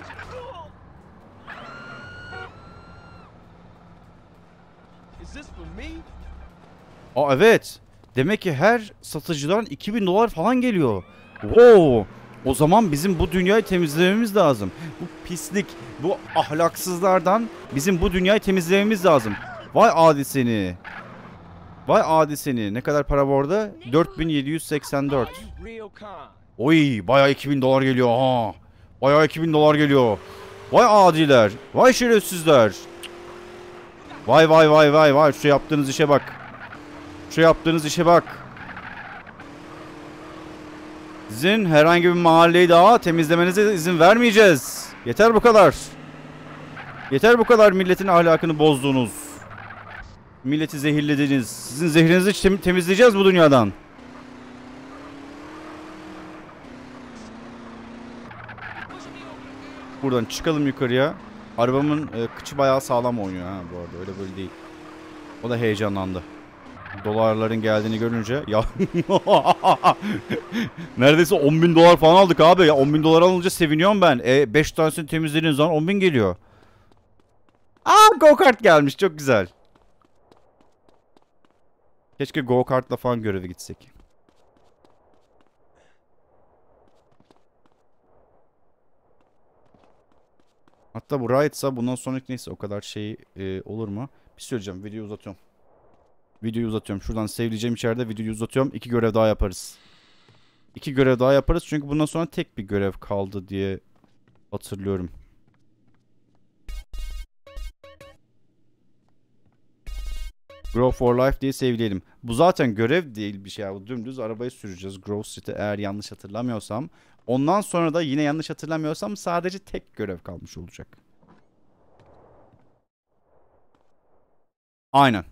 Aa evet. Demek ki her satıcıdan iki bin dolar falan geliyor. Wow. O zaman bizim bu dünyayı temizlememiz lazım. Bu pislik, bu ahlaksızlardan bizim bu dünyayı temizlememiz lazım. Vay adi seni. Vay adi seni. Ne kadar para bu arada? dört bin yedi yüz seksen dört. Oy, bayağı iki bin dolar geliyor ha. Bayağı iki bin dolar geliyor. Vay adiler. Vay şerefsizler. Vay vay vay vay vay. Şu yaptığınız işe bak. Şu yaptığınız işe bak. Sizin herhangi bir mahalleyi daha temizlemenize izin vermeyeceğiz. Yeter bu kadar. Yeter bu kadar milletin ahlakını bozdunuz. Milleti zehirlediniz. Sizin zehrinizi tem temizleyeceğiz bu dünyadan. Buradan çıkalım yukarıya. Arabamın e, kıçı bayağı sağlam oynuyor ha bu arada. Öyle böyle değil. O da heyecanlandı. Dolarların geldiğini görünce ya neredeyse on bin dolar falan aldık abi ya. on bin dolar alınca seviniyorum ben. E beş tanesini temizlediğiniz zaman on bin geliyor. Aa, go kart gelmiş, çok güzel. Keşke go kartla falan göreve gitsek. Hatta bu right'sa bundan sonraki neyse o kadar şey e, olur mu? Bir söyleyeceğim, videoyu uzatıyorum. Videoyu uzatıyorum. Şuradan seveceğim içeride videoyu uzatıyorum. İki görev daha yaparız. İki görev daha yaparız çünkü bundan sonra tek bir görev kaldı diye hatırlıyorum. Grow for Life diye sevleyelim. Bu zaten görev değil bir şey. Bu dümdüz arabayı süreceğiz. Grove City eğer yanlış hatırlamıyorsam. Ondan sonra da yine yanlış hatırlamıyorsam sadece tek görev kalmış olacak. Aynen.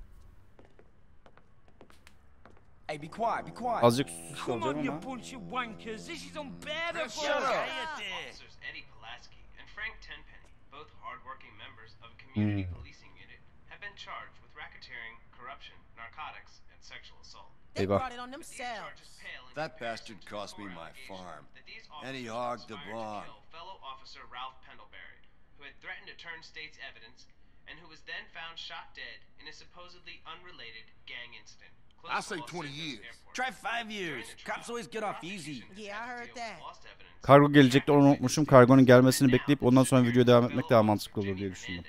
Hey, be quiet, be quiet. Azıcık sus Come olacağım on, you ama. bunch of wankers. This is unbearable. Shut up. Officers Eddie Pulaski and Frank Tenpenny, both hardworking members of a community policing unit, have been charged with racketeering, corruption, narcotics, and sexual assault. They Eyvah. brought it on These themselves. charges pale in That comparison bastard to the cost me core my allegation farm. that these And he officers hogged the conspired to barn. kill fellow officer Ralph Pendlebury, who had threatened to turn state's evidence, and who was then found shot dead in a supposedly unrelated gang incident. I say twenty years. Try five years. Cops always get off easy. Yeah, I heard that. Kargo gelecekti, onu unutmuşum. Kargonun gelmesini bekleyip ondan sonra videoya devam etmek daha mantıklı olur diye düşündüm.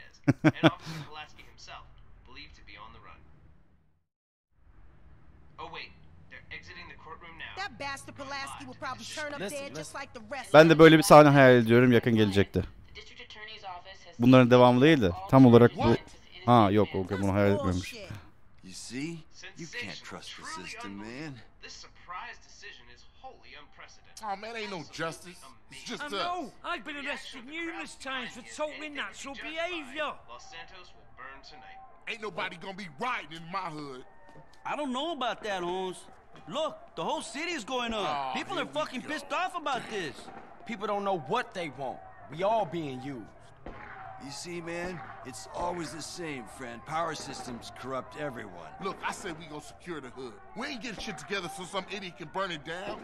That bastard Pulaski will probably turn up Listen, dead just like the rest. Ben de böyle bir sahne hayal ediyorum, yakın gelecekte. Bunların devamı değil de tam olarak bu. Ha yok, o bunu hayal etmemiş. Bullshit. You see? You can't trust the system, man. This surprise decision is wholly unprecedented. Oh man, ain't no justice. It's just I us. know. I've been arrested numerous times for totally natural behavior. Los Santos will burn tonight. Ain't nobody gonna be riding in my hood. I don't know about that, Holmes. Look, the whole city's going up. Oh, People here are we fucking go. pissed off about this. People don't know what they want. We all being used. You see, man? It's always the same, friend. Power systems corrupt everyone. Look, I said we gonna secure the hood. We ain't getting shit together so some idiot can burn it down.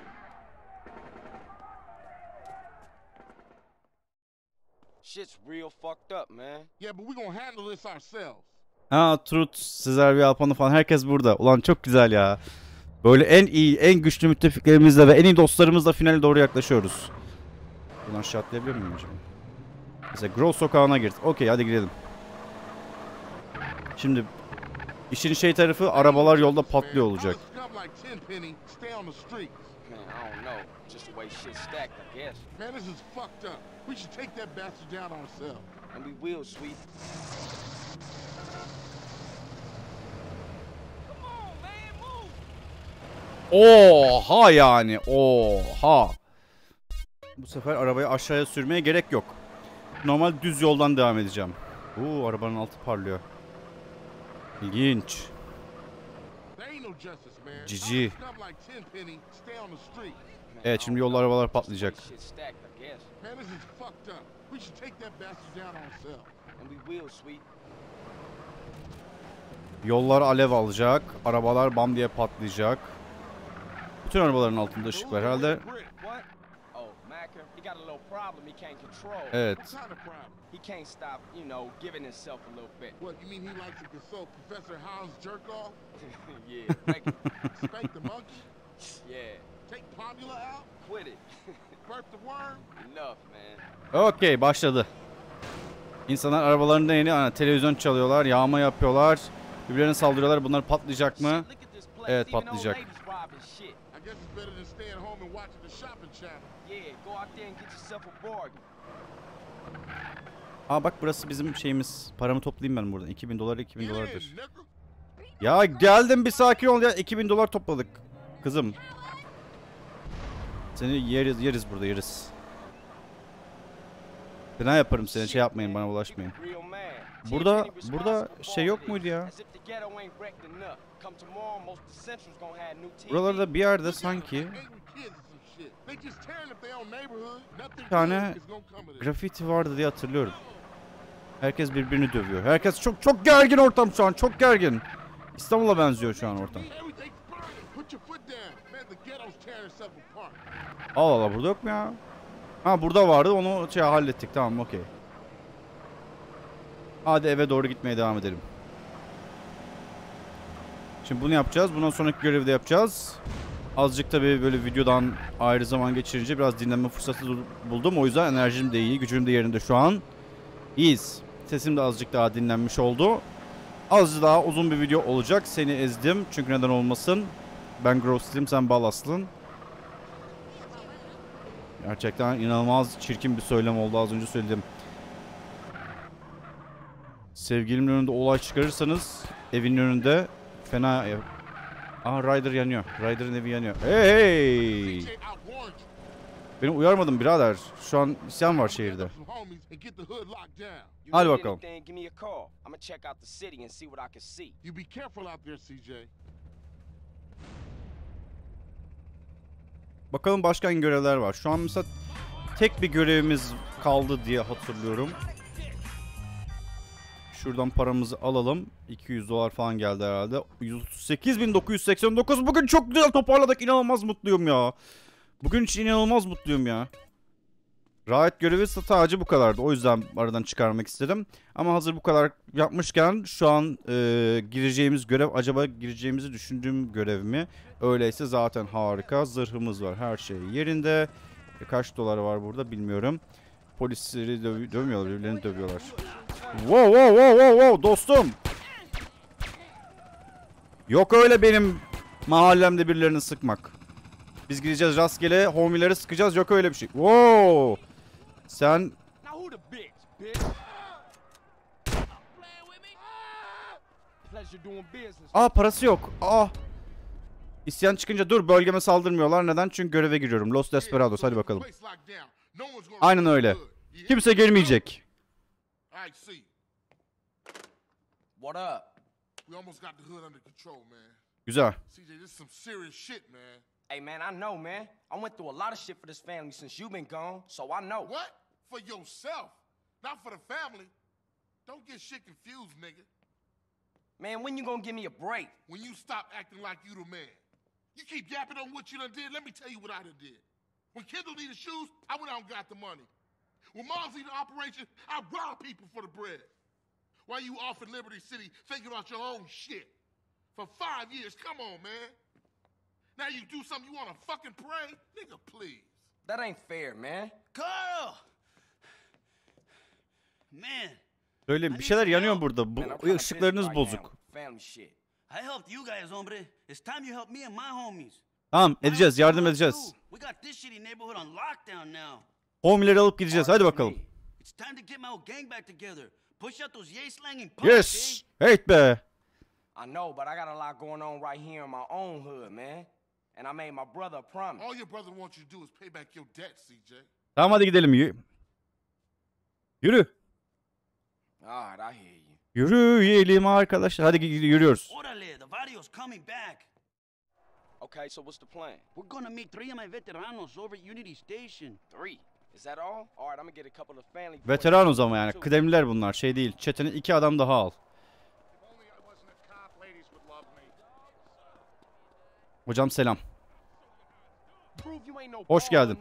Shit's real fucked up, man. Yeah, but we gonna handle this ourselves. Ha, Truth, Sezer ve Alpanı falan herkes burada. Ulan çok güzel ya. Böyle en iyi, en güçlü müttefiklerimizle ve en iyi dostlarımızla finale doğru yaklaşıyoruz. Buradan aşağı atlayabiliyor muyum acaba? Mesela Grove sokağına gir. Okey, hadi girelim. Şimdi işin şey tarafı, arabalar yolda patlıyor olacak. Oha yani, oha. Bu sefer arabayı aşağıya sürmeye gerek yok. Normal düz yoldan devam edeceğim. Oo, arabanın altı parlıyor. İlginç. Cici. Evet, şimdi yolda arabalar patlayacak. Yollar alev alacak. Arabalar bam diye patlayacak. Bütün arabaların altında ışık var herhalde. Evet. Okey, başladı. İnsanlar arabalarında yeni ana, televizyon çalıyorlar, yağma yapıyorlar, birbirlerine saldırıyorlar. Bunlar patlayacak mı? Evet, patlayacak. Aa bak, burası bizim şeyimiz. Paramı toplayayım ben buradan. iki bin dolar iki bin dolardır. Ya geldim, bir sakin ol ya. iki bin dolar topladık. Kızım. Seni yeriz yeriz burada, yeriz. Fena yaparım seni, şey yapmayın, bana ulaşmayın. Burada burada şey yok muydu ya? Buralarda bir yerde sanki bir tane grafiti vardı diye hatırlıyorum. Herkes birbirini dövüyor. Herkes çok çok gergin ortam şu an, çok gergin. İstanbul'a benziyor şu an ortam. Allah Allah, burada yok mu ya? Ha, burada vardı, onu şey hallettik, tamam, okey. Hadi eve doğru gitmeye devam edelim. Şimdi bunu yapacağız. Bundan sonraki görevi de yapacağız. Azıcık tabii böyle videodan ayrı zaman geçirince biraz dinlenme fırsatı buldum. O yüzden enerjim de iyi, gücüm de yerinde şu an. İyiyiz. Sesim de azıcık daha dinlenmiş oldu. Azıcık daha uzun bir video olacak. Seni ezdim. Çünkü neden olmasın. Ben Gross'liyim, sen Ballas'lın. Gerçekten inanılmaz çirkin bir söylem oldu, az önce söyledim. Sevgilimin önünde olay çıkarırsanız evinin önünde fena... Aha, Ryder yanıyor. Ryder'ın evi yanıyor. Hey hey! Beni uyarmadın birader. Şu an isyan var şehirde. Hadi bakalım. Bakalım başka hangi görevler var. Şu an mesela tek bir görevimiz kaldı diye hatırlıyorum. Şuradan paramızı alalım. iki yüz dolar falan geldi herhalde. yüz otuz sekiz bin dokuz yüz seksen dokuz. Bugün çok güzel toparladık. İnanılmaz mutluyum ya. Bugün için inanılmaz mutluyum ya. Rahat görevi sadece bu kadardı. O yüzden aradan çıkarmak istedim. Ama hazır bu kadar yapmışken şu an e, gireceğimiz görev, acaba gireceğimizi düşündüğüm görev mi? Öyleyse zaten harika. Zırhımız var. Her şey yerinde. E, kaç dolar var burada bilmiyorum. Polisleri döv dövmüyorlar. Birbirlerini dövüyorlar. Wow wow wow wow wow dostum. Yok öyle benim mahallemde birilerini sıkmak. Biz gideceğiz rastgele homileri sıkacağız. Yok öyle bir şey. Wow. Sen... Aa, parası yok. Aa. İsyan çıkınca dur, bölgeme saldırmıyorlar. Neden? Çünkü göreve giriyorum. Los Desperados, hadi bakalım. Aynen öyle. Kimse gelmeyecek. Güzel. Hey man, I know, man. I went through a lot of shit for this family since you've been gone, so I know. What? For yourself, not for the family. Don't get shit confused, nigga. Man, when you gonna give me a break? When you stop acting like you the man. You keep yapping on what you done did, let me tell you what I done did. When Kendall needed shoes, I went out and got the money. When Mom's needed operation, I robbed people for the bread. While you off in Liberty City thinking about your own shit. For five years, come on, man. Now you do something you wanna fucking pray? Nigga, please. That ain't fair, man. Carl! Böyle bir şeyler yanıyor burada. Bu ışıklarınız bozuk. I helped you guys, hombre. It's time you help me and my homies. Tamam, edeceğiz, yardım edeceğiz. We got this shitty neighborhood on lockdown now. Homileri alıp gideceğiz. Hadi bakalım. It's time to get my old gang back together. Push out those yay slanging punks. Yes. Hey be. I know, but I got a lot going on right here in my own hood, man. And I made my brother a promise. All your brother wants you to do is pay back your debt, C J. Tamam hadi gidelim. Yürü. Yürü. All right, I hear you. Yürüyelim arkadaşlar. Hadi yürüyoruz. Orale, the Vario's coming back. Okay, so what's the plan? We're gonna meet three of my veteranos over at Unity Station. Three. Is that all? All right, I'm gonna get a couple of family. Veteranos ama yani. Kıdemliler bunlar. Şey değil. Çetenin iki adam daha al. Hocam selam. Hoş geldin.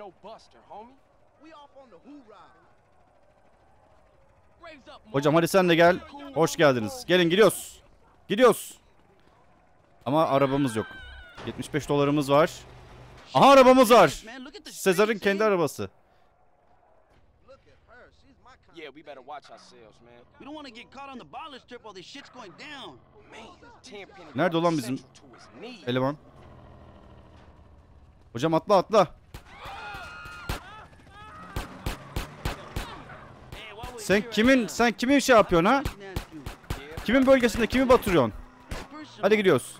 Hocam hadi sen de gel. Hoş geldiniz. Gelin gidiyoruz. Gidiyoruz. Ama arabamız yok. yetmiş beş dolarımız var. Aha arabamız var. Sezar'ın kendi arabası. Yeah, we better watch ourselves, man. We don't want to get caught on the bottle strip while this shit's going down. Nerede olan bizim eleman? Hocam atla atla. Sen kimin sen kimin şey yapıyorsun ha? Kimin bölgesinde kimi batırıyorsun? Hadi gidiyoruz.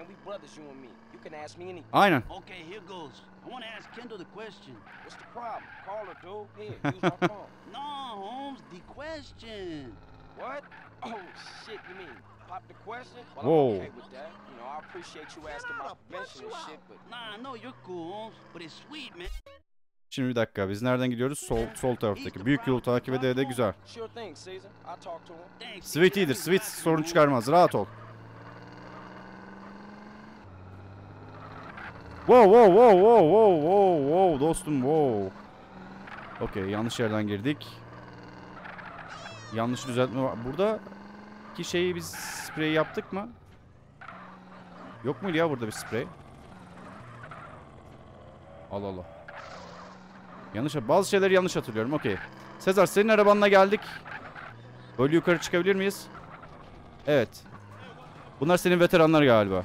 Aynen. Okay, here goes. I want to ask Kendall the question. What's the problem? Call her, dude. Here, use my phone. No, Holmes, the question. What? Oh, shit, you mean pop the question? Well, Whoa. I'm okay with that. You know, I appreciate you asking my permission and shit, but... Nah, I know you're cool, Holmes, but it's sweet, man. Şimdi bir dakika. Biz nereden gidiyoruz? Sol sol taraftaki. Büyük yolu takip ede de güzel. Sure thing, Caesar. I'll talk to him. Sweet iyidir. Sweet sorun çıkarmaz. Rahat ol. Wow wow wow wow wow wow wow dostum wow. Okey, yanlış yerden girdik. Yanlış düzeltme var. Burada ki şeyi biz sprey yaptık mı? Yok muydu ya burada bir sprey? Allah Allah. Yanlış, bazı şeyleri yanlış hatırlıyorum. Okey. Sezar senin arabanla geldik. Böyle yukarı çıkabilir miyiz? Evet. Bunlar senin veteranlar galiba.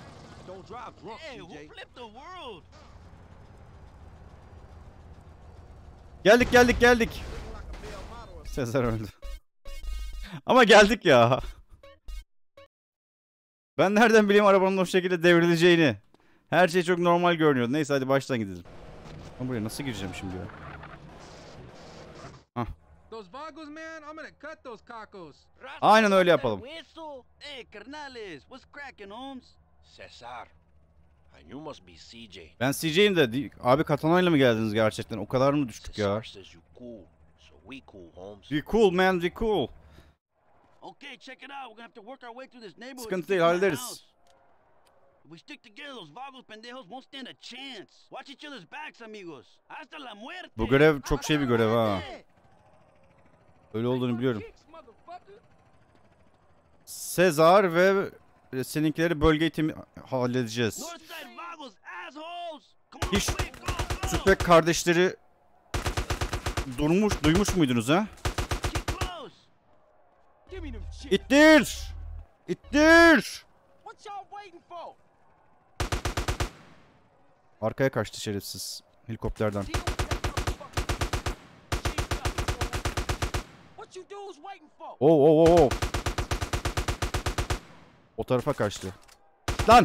Geldik geldik geldik. Sezar öldü. Ama geldik ya. Ben nereden bileyim arabanın o şekilde devrileceğini. Her şey çok normal görünüyordu. Neyse hadi baştan gidelim. Ben buraya nasıl gireceğim şimdi ya? Hah. Aynen öyle yapalım. Hey, carnales, what's cracking, Holmes? Cesar. And you must be C J. Ben C J'yim de abi Katana'yla mı geldiniz gerçekten? O kadar mı düştük ya? Cesar says you cool. So we cool, Holmes. We cool man, we cool. Okay, check it out. We're gonna have to work our way through this neighborhood. Sıkıntı değil, hallederiz. If we stick together, those vagos pendejos won't stand a chance. Watch each other's backs, amigos. Hasta la muerte. Bu görev çok şey bir görev ha. Öyle olduğunu biliyorum. Sezar ve seninkileri bölge timi halledeceğiz. Hiç Sütbek kardeşleri durmuş, duymuş muydunuz ha? İttir! İttir! Arkaya kaçtı şerefsiz helikopterden. Oh oh oh oh. O tarafa kaçtı. Lan!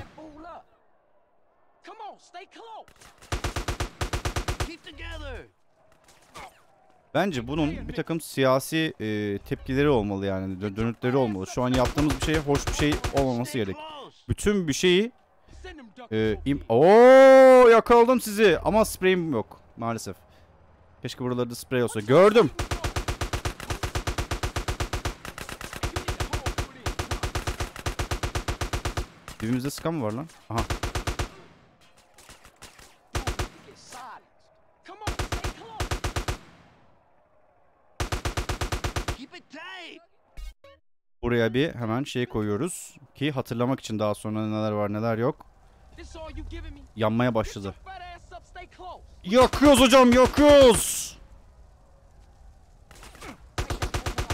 Bence bunun bir takım siyasi e, tepkileri olmalı yani dö dönütleri olmalı. Şu an yaptığımız bir şey hoş bir şey olmaması gerek. Bütün bir şeyi e, ooo yakaladım sizi ama spreyim yok maalesef. Keşke buralarda sprey olsa. Gördüm. Dibimizde sıkan mı var lan? Aha. Buraya bir hemen şey koyuyoruz ki hatırlamak için daha sonra neler var neler yok. Yanmaya başladı. Yakıyoruz hocam, yakıyoruz.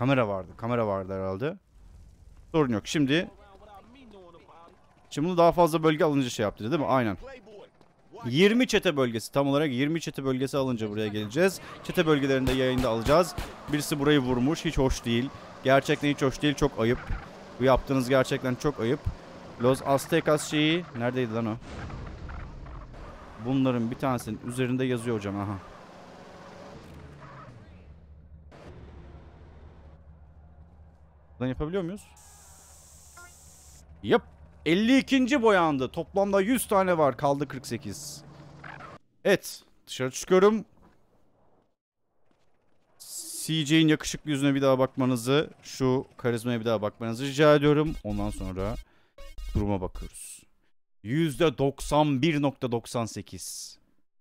Kamera vardı. Kamera vardı herhalde. Sorun yok. Şimdi Şimdi bunu daha fazla bölge alınca şey yaptı değil mi? Aynen. yirmi çete bölgesi, tam olarak yirmi çete bölgesi alınca buraya geleceğiz. Çete bölgelerinde yayında alacağız. Birisi burayı vurmuş. Hiç hoş değil. Gerçekten hiç hoş değil. Çok ayıp. Bu yaptığınız gerçekten çok ayıp. Los Aztecas şeyi neredeydi lan o? Bunların bir tanesinin üzerinde yazıyor hocam. Aha. Buradan yapabiliyor muyuz? Yap. elli ikinci boyandı. Toplamda yüz tane var. Kaldı kırk sekiz. Evet. Dışarı çıkıyorum. C J'in yakışıklı yüzüne bir daha bakmanızı, şu karizmaya bir daha bakmanızı rica ediyorum. Ondan sonra duruma bakıyoruz. yüzde doksan bir nokta doksan sekiz.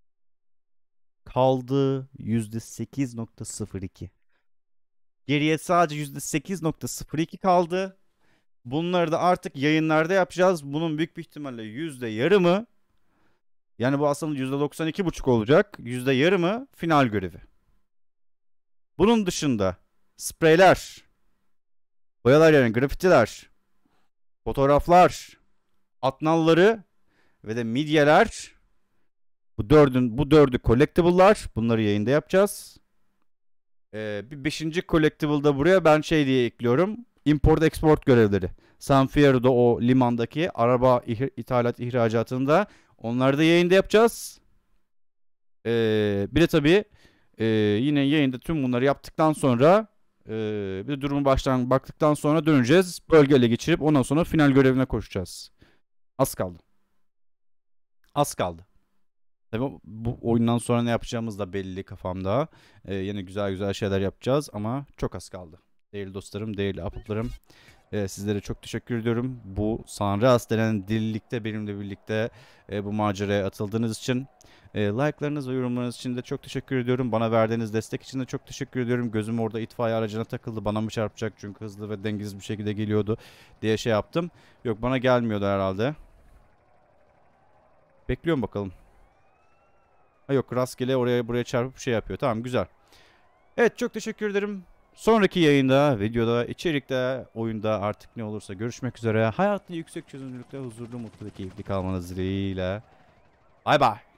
Kaldı yüzde sekiz nokta sıfır iki. Geriye sadece yüzde sekiz nokta sıfır iki kaldı. Bunları da artık yayınlarda yapacağız. Bunun büyük bir ihtimalle yüzde yarımı, yani bu aslında yüzde doksan iki buçuk olacak. Yüzde yarımı final görevi. Bunun dışında spreyler, boyalar yani grafitiler, fotoğraflar, atnalları ve de midyeler. Bu dördün bu dördü collectible'lar. Bunları yayında yapacağız. Ee, bir beşinci collectible'da buraya ben şey diye ekliyorum. Import export görevleri. San Fierro'da o limandaki araba ithalat ihracatında onları da yayında yapacağız. Ee, bir de tabii e, yine yayında tüm bunları yaptıktan sonra e, bir de durumu baştan baktıktan sonra döneceğiz. Bölgeyle geçirip ondan sonra final görevine koşacağız. Az kaldı. Az kaldı. Tabii bu oyundan sonra ne yapacağımız da belli kafamda. Ee, yine güzel güzel şeyler yapacağız ama çok az kaldı. Değerli dostlarım, değerli apıplarım. Ee, sizlere çok teşekkür ediyorum. Bu Sanras denen delilikte benimle birlikte e, bu maceraya atıldığınız için. E, like'larınız ve yorumlarınız için de çok teşekkür ediyorum. Bana verdiğiniz destek için de çok teşekkür ediyorum. Gözüm orada itfaiye aracına takıldı. Bana mı çarpacak çünkü hızlı ve dengesiz bir şekilde geliyordu diye şey yaptım. Yok, bana gelmiyordu herhalde. Bekliyorum bakalım. Ha yok, rastgele oraya buraya çarpıp şey yapıyor. Tamam, güzel. Evet, çok teşekkür ederim. Sonraki yayında, videoda, içerikte, oyunda artık ne olursa görüşmek üzere. Hayatın yüksek çözünürlükte huzurlu, mutlu ve keyifli kalmanız dileğiyle. Bay bay.